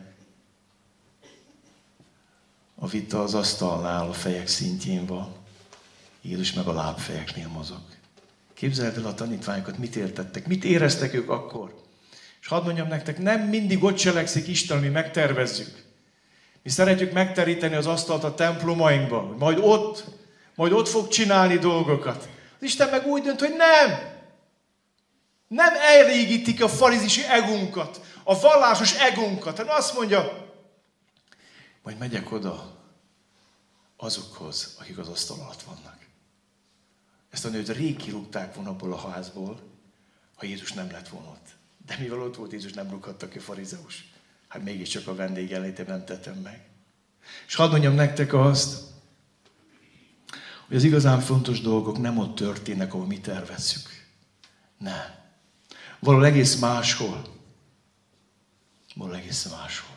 A vita az asztalnál a fejek szintjén van. Jézus meg a lábfejeknél mozog. Képzeld el a tanítványokat, mit értettek, mit éreztek ők akkor. És hadd mondjam nektek, nem mindig ott cselekszik Isten, mi megtervezzük. Mi szeretjük megteríteni az asztalt a templomainkban, majd ott fog csinálni dolgokat. Az Isten meg úgy dönt, hogy nem. Nem elégítik a farizisi egónkat, a vallásos egónkat, hanem azt mondja, majd megyek oda azokhoz, akik az asztal alatt vannak. Ezt a nőt rég kirúgták volna abból a házból, ha Jézus nem lett volna ott. De mivel ott volt Jézus, nem rúghatta ki a farizeus. Hát mégiscsak a vendég jelenlétében nem tettem meg. És hadd mondjam nektek azt, hogy az igazán fontos dolgok nem ott történnek, ahol mi tervezzük. Nem. Valahol egész máshol. Valahol egész máshol.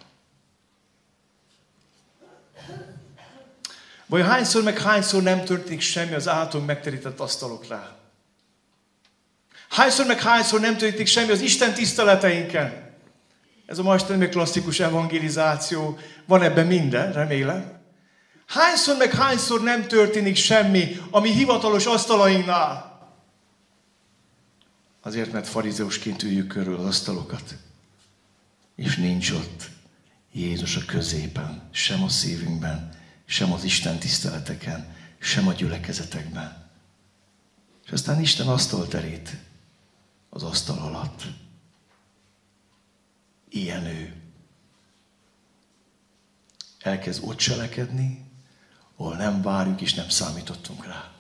Vagy hányszor nem történik semmi az általunk megterített asztaloknál? Hányszor nem történik semmi az Isten tiszteleteinken? Ez a mostani klasszikus evangelizáció, van ebben minden, remélem. Hányszor meg hányszor nem történik semmi a mi hivatalos asztalainknál? Azért, mert farizeusként üljük körül az asztalokat. És nincs ott Jézus a középen, sem a szívünkben, sem az Isten tiszteleteken, sem a gyülekezetekben. És aztán Isten asztalt terít az asztal alatt. Ilyen ő. Elkezd ott cselekedni, ahol nem várjuk és nem számítottunk rá.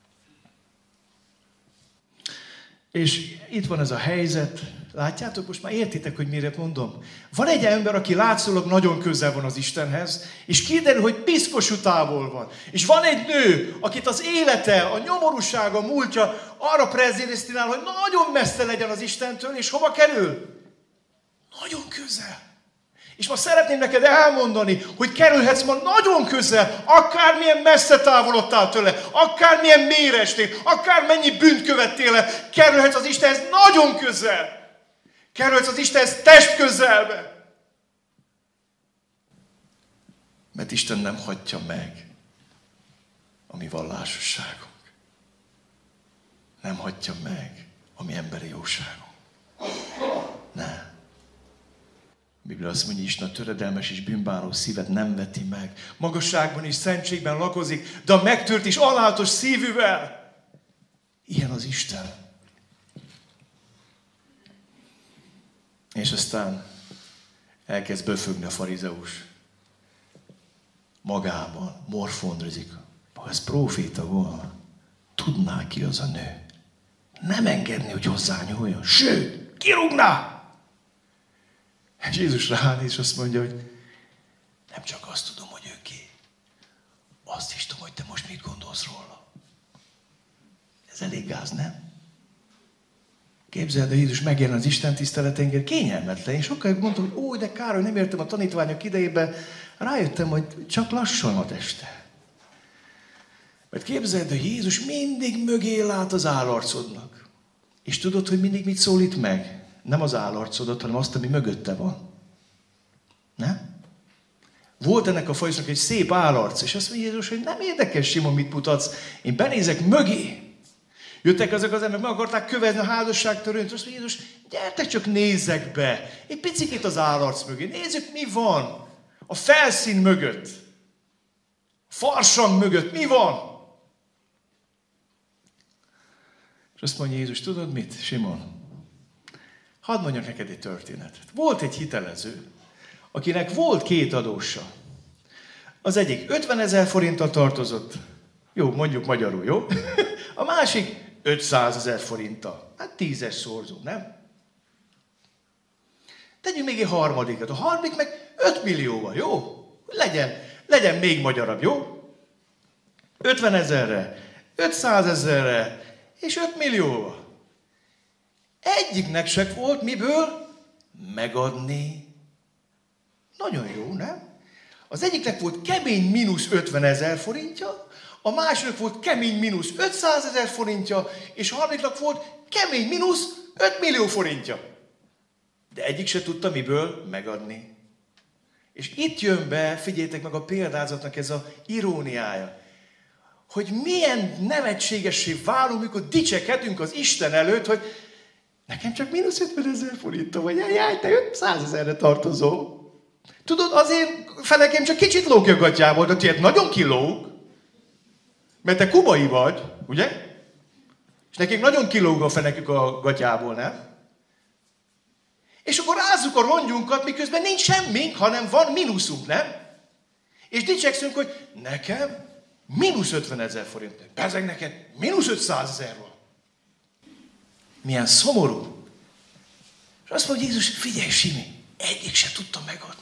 És itt van ez a helyzet. Látjátok, most már értitek, hogy mire mondom? Van egy ember, aki látszólag nagyon közel van az Istenhez, és kiderül, hogy piszkosú távol van. És van egy nő, akit az élete, a nyomorúsága, múltja arra predesztinál, hogy nagyon messze legyen az Istentől, és hova kerül? Nagyon közel. És ma szeretném neked elmondani, hogy kerülhetsz ma nagyon közel, akármilyen messze távolodtál tőle, akármilyen mélyre estél, akármennyi bűnt követtél le, kerülhetsz az Istenhez nagyon közel. Kerülhetsz az Istenhez test közelbe. Mert Isten nem hagyja meg a mi vallásosságunk. Nem hagyja meg a mi emberi jóságunk. Nem. A Biblia azt mondja, Isten a töredelmes és bűnbánó szívet nem veti meg. Magasságban és szentségben lakozik, de a megtört és alázatos szívűvel. Ilyen az Isten. És aztán elkezd böfögni a farizeus. Magában, morfondrozik. Ha ez próféta volna, tudná ki az a nő. Nem engedni, hogy hozzányúljon. Sőt, kirúgná! És Jézus ránéz, és azt mondja, hogy nem csak azt tudom, hogy ő ki. Azt is tudom, hogy te most mit gondolsz róla. Ez elég gáz, nem? Képzeld, hogy Jézus megjelen az Isten tiszteleténként, kényelmetlen. Én sokáig mondtam, hogy ó, de kár, hogy nem értem a tanítványok idejében. Rájöttem, hogy csak lassan ma este. Mert képzeld, hogy Jézus mindig mögé lát az állarcodnak. És tudod, hogy mindig mit szólít meg? Nem az állarcodat, hanem azt, ami mögötte van. Nem? Volt ennek a fajsnak egy szép állarc, és azt mondja Jézus, hogy nem érdekes, Simon, mit mutatsz. Én benézek mögé. Jöttek ezek az emberek, meg akarták követni a házasságtörvényt, azt mondja Jézus, gyertek csak nézzek be. Egy picit az állarc mögé. Nézzük, mi van a felszín mögött. A farsang mögött. Mi van? És azt mondja Jézus, tudod mit, Simon? Hadd mondjak neked egy történetet. Volt egy hitelező, akinek volt 2 adósa. Az egyik 50 000 forinttal tartozott. Jó, mondjuk magyarul, jó? A másik 500 000 forinttal. Hát 10-es szorzó, nem? Tegyünk még egy harmadikat. A harmadik meg 5 millióval, jó? Legyen még magyarabb, jó? 50 000-re, 500 000-re és 5 millióval. Egyiknek se volt miből megadni. Nagyon jó, nem? Az egyiknek volt kemény mínusz 50 000 forintja, a másiknak volt kemény mínusz 500 000 forintja, és a harmadiknak volt kemény mínusz 5 millió forintja. De egyik se tudta miből megadni. És itt jön be, figyeljétek meg a példázatnak ez a iróniája, hogy milyen nevetségessé válunk, mikor dicsekedünk az Isten előtt, hogy nekem csak mínusz 50 000 forinttal vagy, jaj, te 500 000-re tartozol. Tudod, azért felekem csak kicsit lógja a gatyából, de tiéd nagyon kilóg, mert te kubai vagy, ugye? És nekünk nagyon kilóg a fenekük a gatyából, nem? És akkor rázzuk a rongyunkat, miközben nincs semmink, hanem van mínuszunk, nem? És dicsekszünk, hogy nekem mínusz 50 000 forint. Bezeg neked mínusz 500 000 van. Milyen szomorú. És azt mondja Jézus, figyelj Simi, egyik se tudta megadni.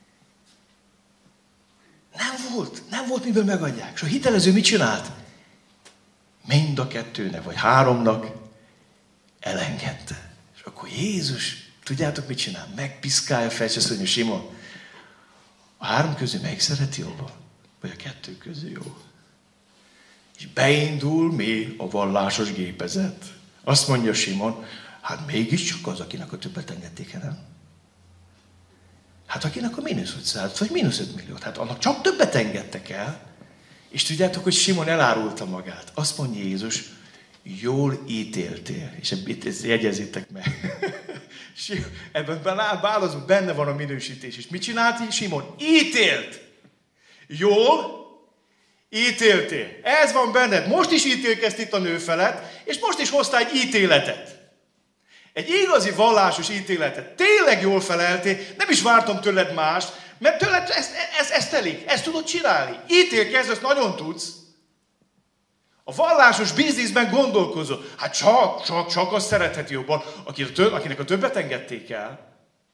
Nem volt miből megadják. És a hitelező mit csinált? Mind a 2-nek, vagy 3-nak elengedte. És akkor Jézus, tudjátok mit csinál? Megpiszkálja fel, és azt mondja, Simon, a 3 közül melyik szereti jobban? Vagy a 2 közül jó? És beindul még a vallásos gépezet. Azt mondja Simon, hát mégiscsak az, akinek a többet engedték el, nem? Hát akinek a mínusz 500, vagy mínusz 5 milliót, hát annak csak többet engedtek el. És tudjátok, hogy Simon elárulta magát. Azt mondja Jézus, jól ítéltél. És ezt jegyezzétek meg. Ebben benne van a minősítés is. Mit csinált Simon? Ítélt! Jól ítéltél. Ez van benned. Most is ítélkezt itt a nő felett, és most is hoztál egy ítéletet. Egy igazi vallásos ítéletet. Tényleg jól feleltél, nem is vártam tőled mást, mert tőled ez telik, ezt tudod csinálni. Ítélkezz, ezt nagyon tudsz. A vallásos bizniszben gondolkozol. Hát csak azt szeretheti jobban, akinek a többet engedték el.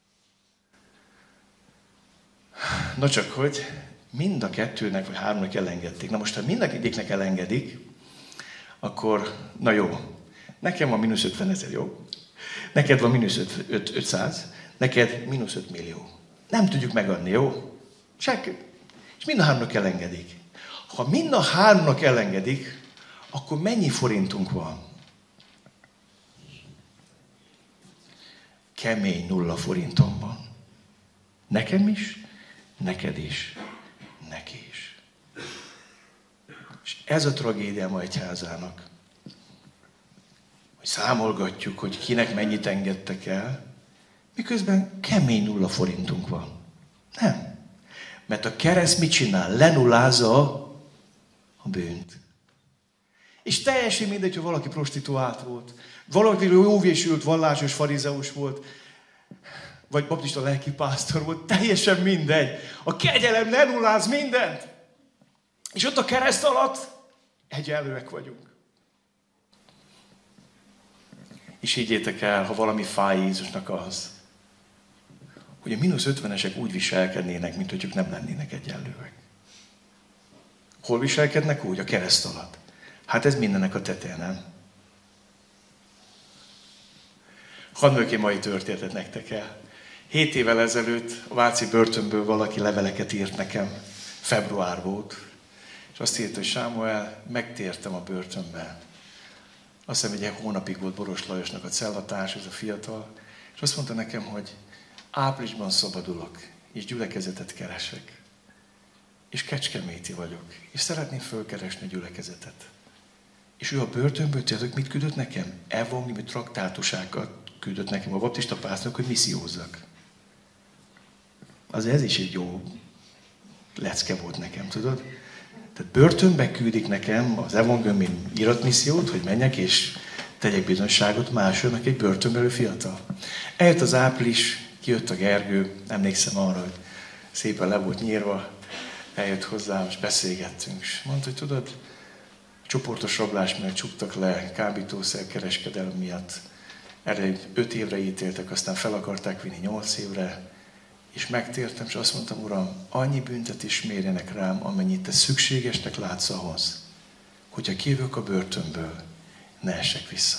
Na csak hogy mind a kettőnek, vagy háromnak elengedték. Na most, ha mind a egyiknek elengedik, akkor, na jó, nekem van mínusz 50 000, jó? Neked van mínusz 500, neked mínusz 5 millió. Nem tudjuk megadni, jó? És mind a háromnak elengedik. Ha mind a háromnak elengedik, akkor mennyi forintunk van? Kemény 0 forintom van. Nekem is, neked is, neki is. És ez a tragédia a egyházának. Hogy számolgatjuk, hogy kinek mennyit engedtek el, miközben kemény 0 forintunk van. Nem. Mert a kereszt mit csinál? Lenullázza a bűnt. És teljesen mindegy, hogy valaki prostituált volt, valaki jóvésült, vallásos farizeus volt, vagy baptista lelkipásztor volt, teljesen mindegy. A kegyelem lenulláz mindent. És ott a kereszt alatt egyenlőek vagyunk. És higgyétek el, ha valami fáj Jézusnak az, hogy a mínusz 50-esek úgy viselkednének, mint hogy ők nem lennének egyenlőek. Hol viselkednek úgy? A kereszt alatt. Hát ez mindennek a teteje, nem? Hadd mondjak egy mai történetet nektek el. 7 évvel ezelőtt a váci börtönből valaki leveleket írt nekem. Február volt. És azt írta, hogy Sámuel, megtértem a börtönben. Azt hiszem, hogy egy hónapig volt Boros Lajosnak a cellatárs, ez a fiatal. És azt mondta nekem, hogy áprilisban szabadulok, és gyülekezetet keresek. És kecskeméti vagyok. És szeretném fölkeresni a gyülekezetet. És ő a börtönből, tudjátok, mit küldött nekem? Evangéliumi traktátusákat küldött nekem a baptista pásztornak, hogy missziózzak. Azért ez is egy jó lecke volt nekem, tudod? Tehát börtönbe küldik nekem az evangéliumi iratmissziót, hogy menjek és tegyek bizonyságot másodnak egy börtönbelő fiatal. Eljött az április, kijött a Gergő, emlékszem arra, hogy szépen le volt nyírva, eljött hozzám, és beszélgettünk. És mondta, hogy tudod, csoportos rablás miatt csuktak le, kábítószerkereskedelem miatt. Erre 5 évre ítéltek, aztán fel akarták vinni 8 évre, és megtértem, és azt mondtam, Uram, annyi büntetés mérjenek rám, amennyit te szükségesnek látsz ahhoz, hogyha kijövök a börtönből, ne essek vissza.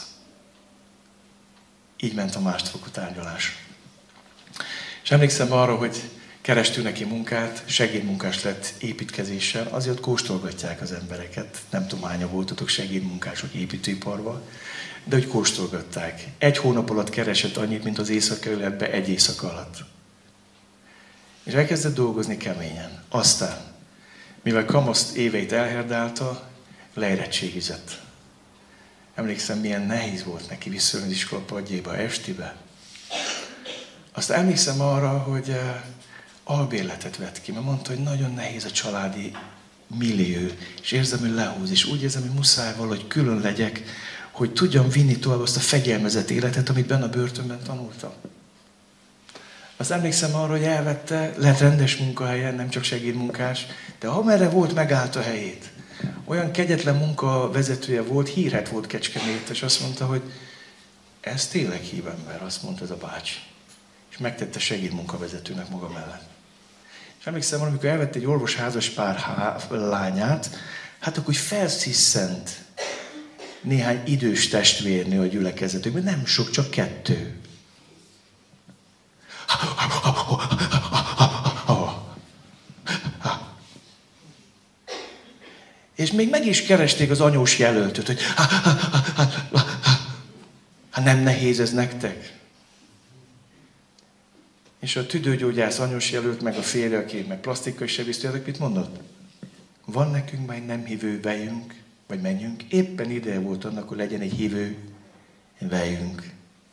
Így ment a másodfokú tárgyalás. És emlékszem arra, hogy kerestünk neki munkát, segédmunkás lett építkezéssel, azért kóstolgatják az embereket. Nem tudom, hányan voltatok segédmunkások építőiparban, de hogy kóstolgatták. 1 hónap alatt keresett annyit, mint az éjszakkerületben 1 éjszaka alatt. És elkezdett dolgozni keményen. Aztán, mivel kamaszt éveit elherdálta, leérettségizett. Emlékszem, milyen nehéz volt neki visszajönni az iskola padjéba, estibe. Aztán emlékszem arra, hogy albérletet vett ki, mert mondta, hogy nagyon nehéz a családi millió, és érzem, hogy lehúz, és úgy érzem, hogy muszáj valahogy külön legyek, hogy tudjam vinni tovább azt a fegyelmezett életet, amit benne a börtönben tanultam. Azt emlékszem arra, hogy elvette, lett rendes munkahelyen, nem csak segédmunkás, de amerre volt, megállt a helyét. Olyan kegyetlen munkavezetője volt, hírhet volt Kecskemét, és azt mondta, hogy ez tényleg hívember, azt mondta ez a bácsi. És megtette segédmunkavezetőnek maga mellett. És emlékszem arra, amikor elvette egy orvos házaspár lányát, hát akkor felsziszent néhány idős testvérnő a gyülekezetükben, nem sok, csak 2. És még meg is keresték az anyós jelöltöt, hogy nem nehéz ez nektek. És a tüdőgyógyász anyós jelölt, meg a férje, aki meg plastikai sebész, tudjátok, mit mondott? van nekünk már egy nem hívő vejünk, vagy menjünk. Éppen ideje volt annak, hogy legyen egy hívő vejünk.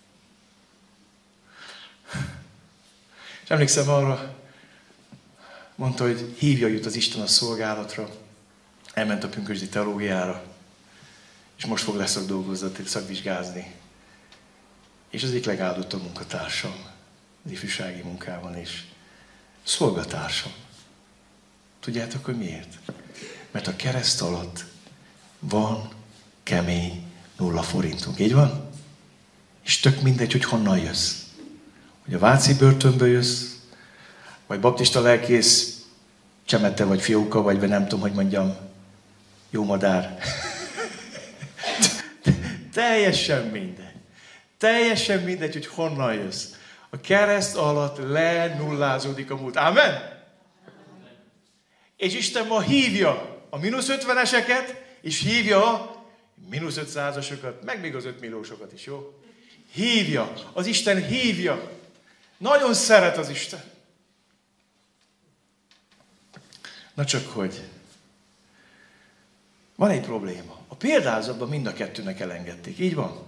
És emlékszem arra, mondta, hogy hívja őt az Isten a szolgálatra. Elment a pünkösdi teológiára. És most fog szakvizsgázni. És az egyik legáldottabb munkatársam az ifjúsági munkában is. Szolgatársam. Tudjátok, hogy miért? Mert a kereszt alatt van kemény 0 forintunk. Így van? És tök mindegy, hogy honnan jössz. Hogy a váci börtönből jössz, vagy baptista lelkész, Csemete, vagy Fióka, vagy nem tudom, hogy mondjam, jó madár. Teljesen mindegy. Teljesen mindegy, hogy honnan jössz. A kereszt alatt lenullázódik a múlt. Ámen? És Isten ma hívja a -50-eseket, és hívja a -500-asokat, meg még az 5 milliósokat is, jó? Hívja. Az Isten hívja. Nagyon szeret az Isten. Na csak hogy van egy probléma. A példázatban mind a kettőnek elengedték. Így van?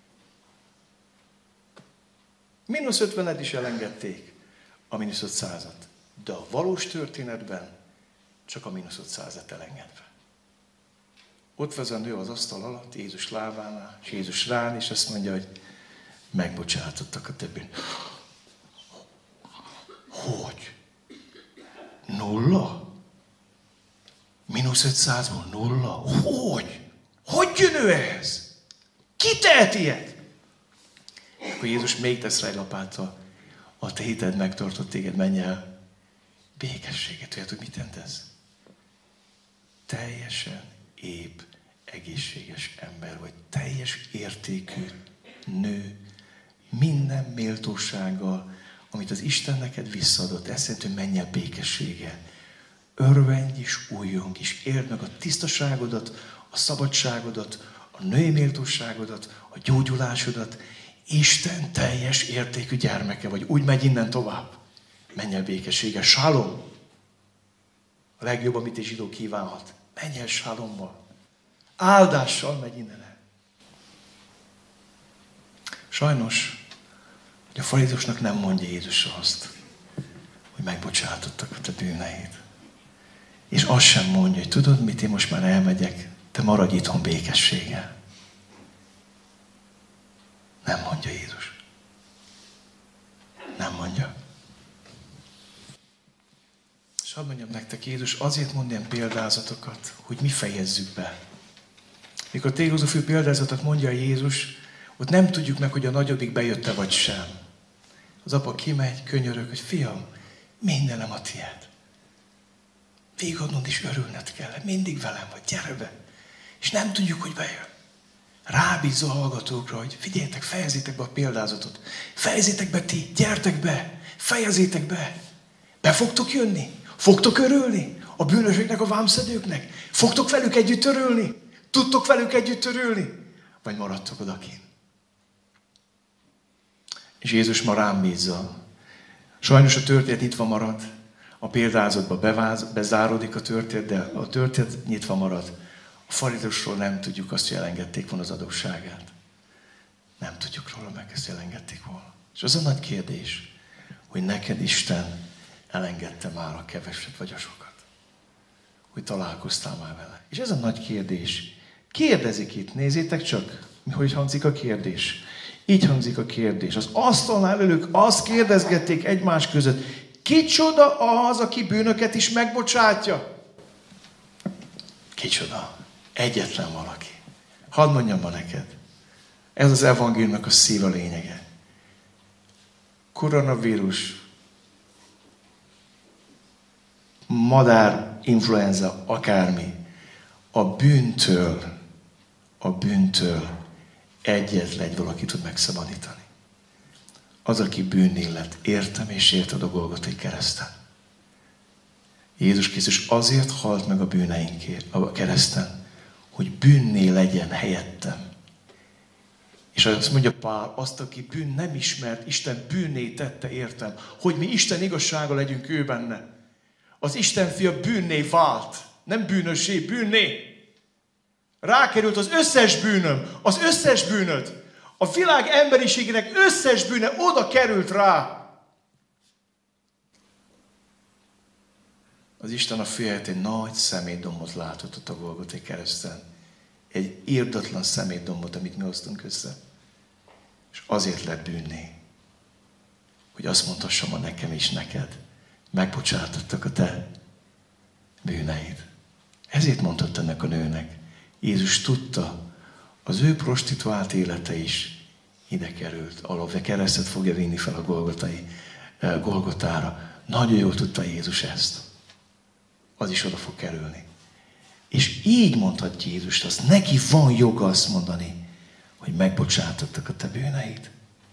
-50-et is elengedték, a -500-at. De a valós történetben csak a -500-et elengedve. Ott van a nő az asztal alatt, Jézus lábánál, és Jézus rán, és azt mondja, hogy megbocsátottak a többin. Hogy? 0? -500-ból 0? Hogy? Hogy jön ő ehhez? Ki tehet ilyet? Akkor Jézus még tesz rá egy lapáttal. A te hited megtartott téged, menj el. Békességet. Tudjátok, mit jelent ez? Teljesen épp, egészséges ember vagy. Teljes értékű nő. Minden méltósággal, amit az Isten neked visszaadott. Ezt jelenti, hogy menj el békességgel. Örvendj és újjong, és érd meg a tisztaságodat, a szabadságodat, a női méltóságodat, a gyógyulásodat. Isten teljes értékű gyermeke vagy. Úgy megy innen tovább. Menj el békességgel. Sálom. A legjobb, amit egy zsidó kívánhat. Menj el sálommal. Áldással megy innen el. Sajnos, hogy a farizeusnak nem mondja Jézus azt, hogy megbocsátottak a te bűneid. És azt sem mondja, hogy tudod mit, én most már elmegyek, te maradj itthon békességgel. Nem mondja Jézus. Nem mondja. És hadd mondjam nektek, Jézus azért mond ilyen példázatokat, hogy mi fejezzük be. Mikor téglózófű példázatot mondja Jézus, ott nem tudjuk meg, hogy a nagyobbik bejött-e vagy sem. Az apa kimegy, könyörög, hogy fiam, mindenem a tiéd. Végigadnod is örülned kell, mindig velem vagy, gyere be. És nem tudjuk, hogy bejön. Rábízza a hallgatókra, hogy figyeljetek, fejezzétek be a példázatot. Fejezzétek be ti, gyertek be, fejezzétek be. Be fogtok jönni? Fogtok örülni? A bűnösöknek, a vámszedőknek? Fogtok velük együtt örülni? Tudtok velük együtt örülni? Vagy maradtok odakint? És Jézus ma rám bízza. Sajnos a történet nyitva marad. A példázatba bezáródik a történet, de a történet nyitva marad. A farizeusról nem tudjuk azt, hogy elengedték volna az adósságát. Nem tudjuk róla meg, ezt elengedték volna. És az a nagy kérdés, hogy neked Isten elengedte már a keveset vagy a sokat. Hogy találkoztál már vele. És ez a nagy kérdés. Kérdezik itt, nézzétek csak, hogy hangzik a kérdés. Így hangzik a kérdés. Az asztalnál ülők azt kérdezgették egymás között, kicsoda az, aki bűnöket is megbocsátja? Kicsoda? Egyetlen valaki. Hadd mondjam ma neked. Ez az evangéliumnak a szíve lényege. Koronavírus, madár, influenza, akármi. A bűntől egyetlen egy valaki tud megszabadítani. Az, aki bűnnél lett. Értem és érted a Golgotai kereszten. Jézus Krisztus azért halt meg a bűneinkért a kereszten, hogy bűnné legyen helyettem. És azt mondja Pál, azt, aki bűn nem ismert, Isten bűnné tette értem, hogy mi Isten igazsága legyünk ő benne. Az Isten fia bűnné vált. Nem bűnössé, bűnné. Rákerült az összes bűnöm, az összes bűnöd. A világ emberiségének összes bűne oda került rá. Az Isten a fia helyett egy nagy szemétdombot látott ott a Golgothai kereszten. Egy irdatlan szemétdombot, amit mi hoztunk össze. És azért lett bűnné, hogy azt mondhassam ma nekem is neked, megbocsátottak a te bűneid. Ezért mondott ennek a nőnek. Jézus tudta, az ő prostituált élete is ide került, alapvetően keresztet fogja vinni fel a Golgotára. Nagyon jól tudta Jézus ezt. Az is oda fog kerülni. És így mondhatja Jézus azt, neki van joga azt mondani, hogy megbocsátottak a te bűneid.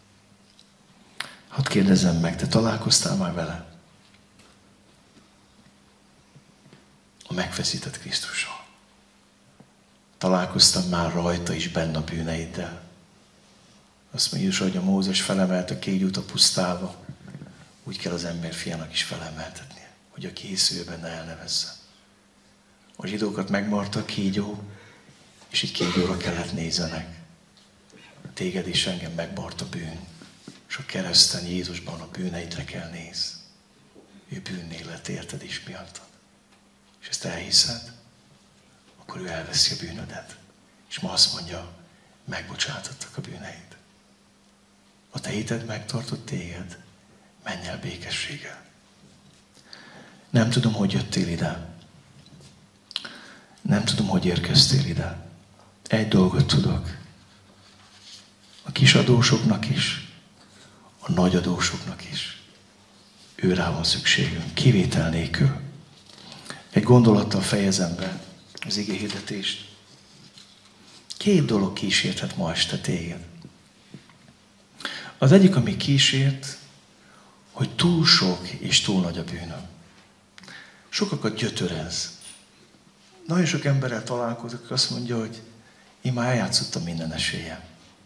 Hadd kérdezzem meg, te találkoztál már vele? A megfeszített Krisztussal. Találkoztam már rajta is benne a bűneiddel. Azt mondja Jézus, hogy a Mózes felemelt a kígyót a pusztába, úgy kell az emberfiának is felemeltetnie, hogy a készül benne elnevezze. A zsidókat megmarta a kígyó, és így kígyóra kellett nézzenek. Téged és engem megmart a bűn, és a kereszten Jézusban a bűneidre kell nézni. Ő bűnné lett érted is miattad. És ezt elhiszed, akkor ő elveszi a bűnödet. És ma azt mondja, megbocsátottak a bűneid. A te hited megtartott téged, menj el békességgel. Nem tudom, hogy jöttél ide. Nem tudom, hogy érkeztél ide. Egy dolgot tudok. A kis adósoknak is, a nagy adósoknak is. Ő rá van szükségünk, kivétel nélkül. Egy gondolattal fejezem be az igéhirdetést. 2 dolog kísérthet ma este téged. Az egyik, ami kísért, hogy túl sok és túl nagy a bűnöm. Sokakat gyötörez. Nagyon sok emberrel találkozok, aki azt mondja, hogy én már eljátszottam minden esélyem.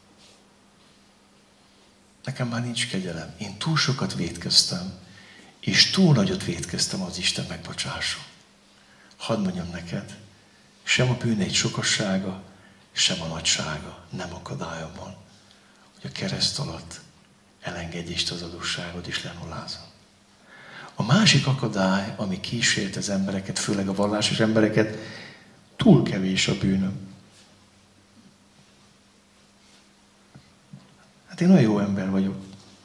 Nekem már nincs kegyelem. Én túl sokat vétkeztem, és túl nagyot vétkeztem, az Isten megbocsásson. Hadd mondjam neked, sem a bűneid sokassága, sem a nagysága nem akadály abban, hogy a kereszt alatt elengedj Isten az adósságod és lenullázod. A másik akadály, ami kísért az embereket, főleg a vallásos embereket, túl kevés a bűnöm. Hát én olyan jó ember vagyok.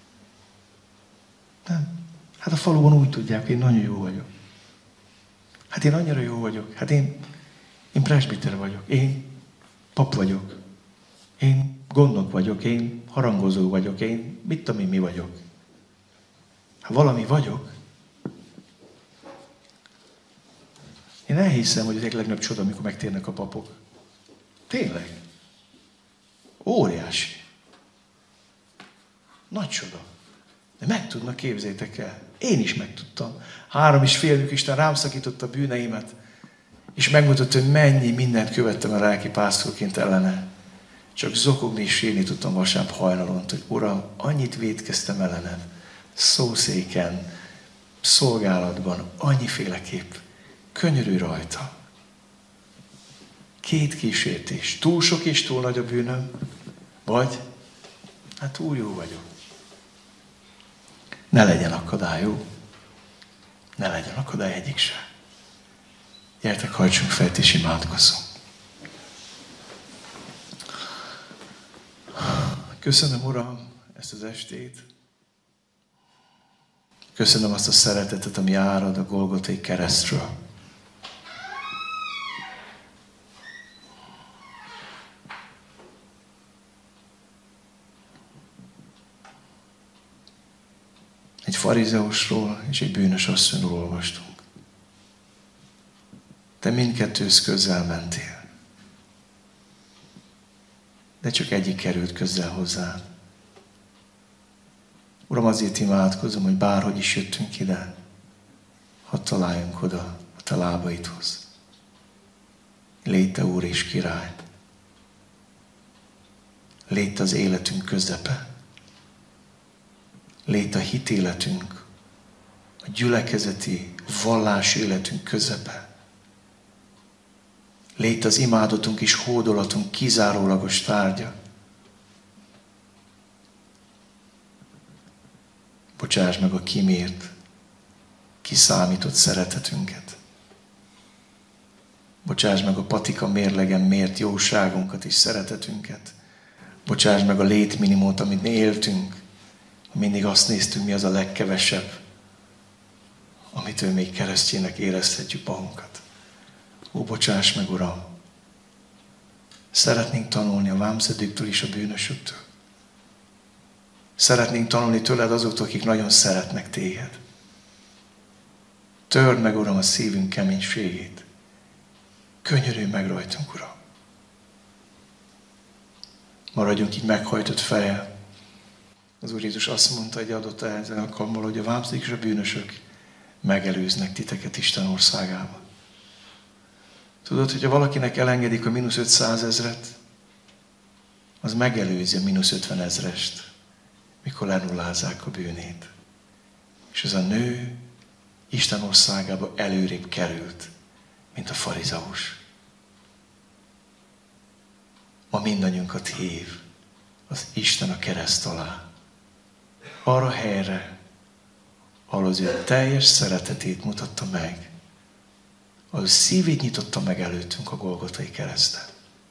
Nem. Hát a faluban úgy tudják, én nagyon jó vagyok. Hát én annyira jó vagyok. Hát én presbiter vagyok. Én pap vagyok. Én gondnok vagyok. Én harangozó vagyok. Én mit tudom én, mi vagyok. Ha valami vagyok, én elhiszem, hogy az egyik legnagyobb csoda, amikor megtérnek a papok. Tényleg. Óriási. Nagy csoda. De meg tudnak, képzétek el. Én is megtudtam. 3,5 évig Isten rám szakította a bűneimet, és megmutatta, hogy mennyi mindent követtem a lelki pásztorként ellene. Csak zokogni és sírni tudtam vasárnap hajnalon, hogy Uram, annyit vétkeztem ellened. Szószéken, szolgálatban, annyiféleképp. Könyörülj rajta. 2 kísértés. Túl sok és túl nagy a bűnöm, vagy hát túl jó vagyok. Ne legyen akadály, jó? Ne legyen akadály egyik sem. Gyertek, hajtsunk fel, és imádkozzunk. Köszönöm, Uram, ezt az estét. Köszönöm azt a szeretetet, ami árad a Golgothai keresztről. Egy farizeusról és egy bűnös asszonyról olvastunk. Te mindkettőhöz közel mentél. De csak egyik került közel hozzá. Uram, azért imádkozom, hogy bárhogy is jöttünk ide, hadd találjunk oda a te lábaidhoz. Légy te Úr és Király. Légy te az életünk közepe. Légy a hitéletünk, a gyülekezeti, vallási életünk közepe. Légy az imádatunk és hódolatunk kizárólagos tárgya. Bocsáss meg a kimért, kiszámított szeretetünket. Bocsáss meg a patika mérlegen mért jóságunkat és szeretetünket. Bocsáss meg a létminimumot, amit éltünk. Mindig azt néztünk, mi az a legkevesebb, amitől még keresztjének érezhetjük magunkat. Ó, bocsáss meg, Uram! Szeretnénk tanulni a vámszedőktől és a bűnösöktől. Szeretnénk tanulni tőled azoktól, akik nagyon szeretnek téged. Törd meg, Uram, a szívünk keménységét. Könyörülj meg rajtunk, Uram. Maradjunk így meghajtott fejjel. Az Úr Jézus azt mondta egy adott alkalommal, hogy a vámszedők és a bűnösök megelőznek titeket Isten országába. Tudod, hogyha valakinek elengedik a -500 000, az megelőzi a -50 000-est, mikor lenullázzák a bűnét. És ez a nő Isten országába előrébb került, mint a farizeus. Ma mindannyiunkat hív az Isten a kereszt alá. Arra helyre, ahol az ő teljes szeretetét mutatta meg, ahol szívét nyitotta meg előttünk a Golgotai kereszten.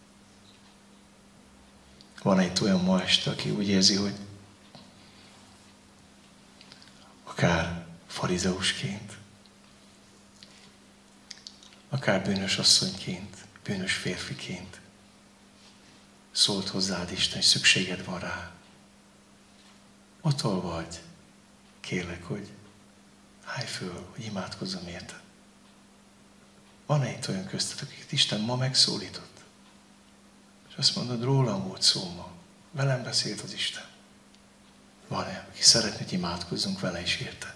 Van egy olyan ma este, aki úgy érzi, hogy akár farizeusként, akár bűnös asszonyként, bűnös férfiként szólt hozzád Isten, hogy szükséged van rá. Ott, ahol vagy, kérlek, hogy állj föl, hogy imádkozzam érted. Van egy olyan köztetek, akiket Isten ma megszólított. És azt mondod, rólam volt szó ma. Velem beszélt az Isten. Van-e, aki szeretne, hogy imádkozzunk vele is érte?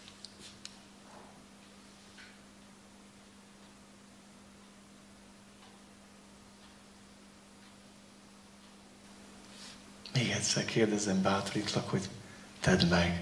Még egyszer kérdezem, bátorítlak, hogy tedd meg.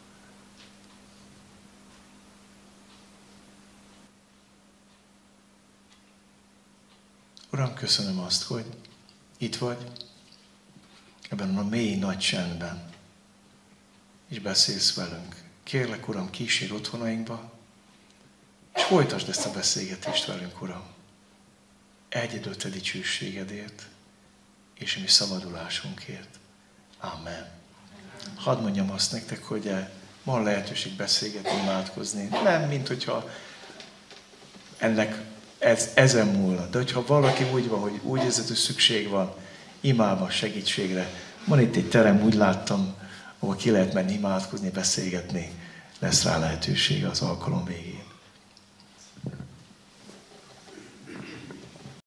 Uram, köszönöm azt, hogy itt vagy, ebben a mély nagy csendben, és beszélsz velünk. Kérlek, Uram, kísérj otthonainkba, és folytasd ezt a beszélgetést velünk, Uram. Egyedül te dicsőségedért, és a mi szabadulásunkért. Amen. Hadd mondjam azt nektek, hogy van lehetőség beszélgetni, imádkozni. Nem, mint hogyha ennek ezen múlna. De hogyha valaki úgy van, hogy úgy érzed, hogy szükség van imában segítségre. Van itt egy terem, úgy láttam, ahol ki lehet menni imádkozni, beszélgetni. Lesz rá lehetőség az alkalom végén.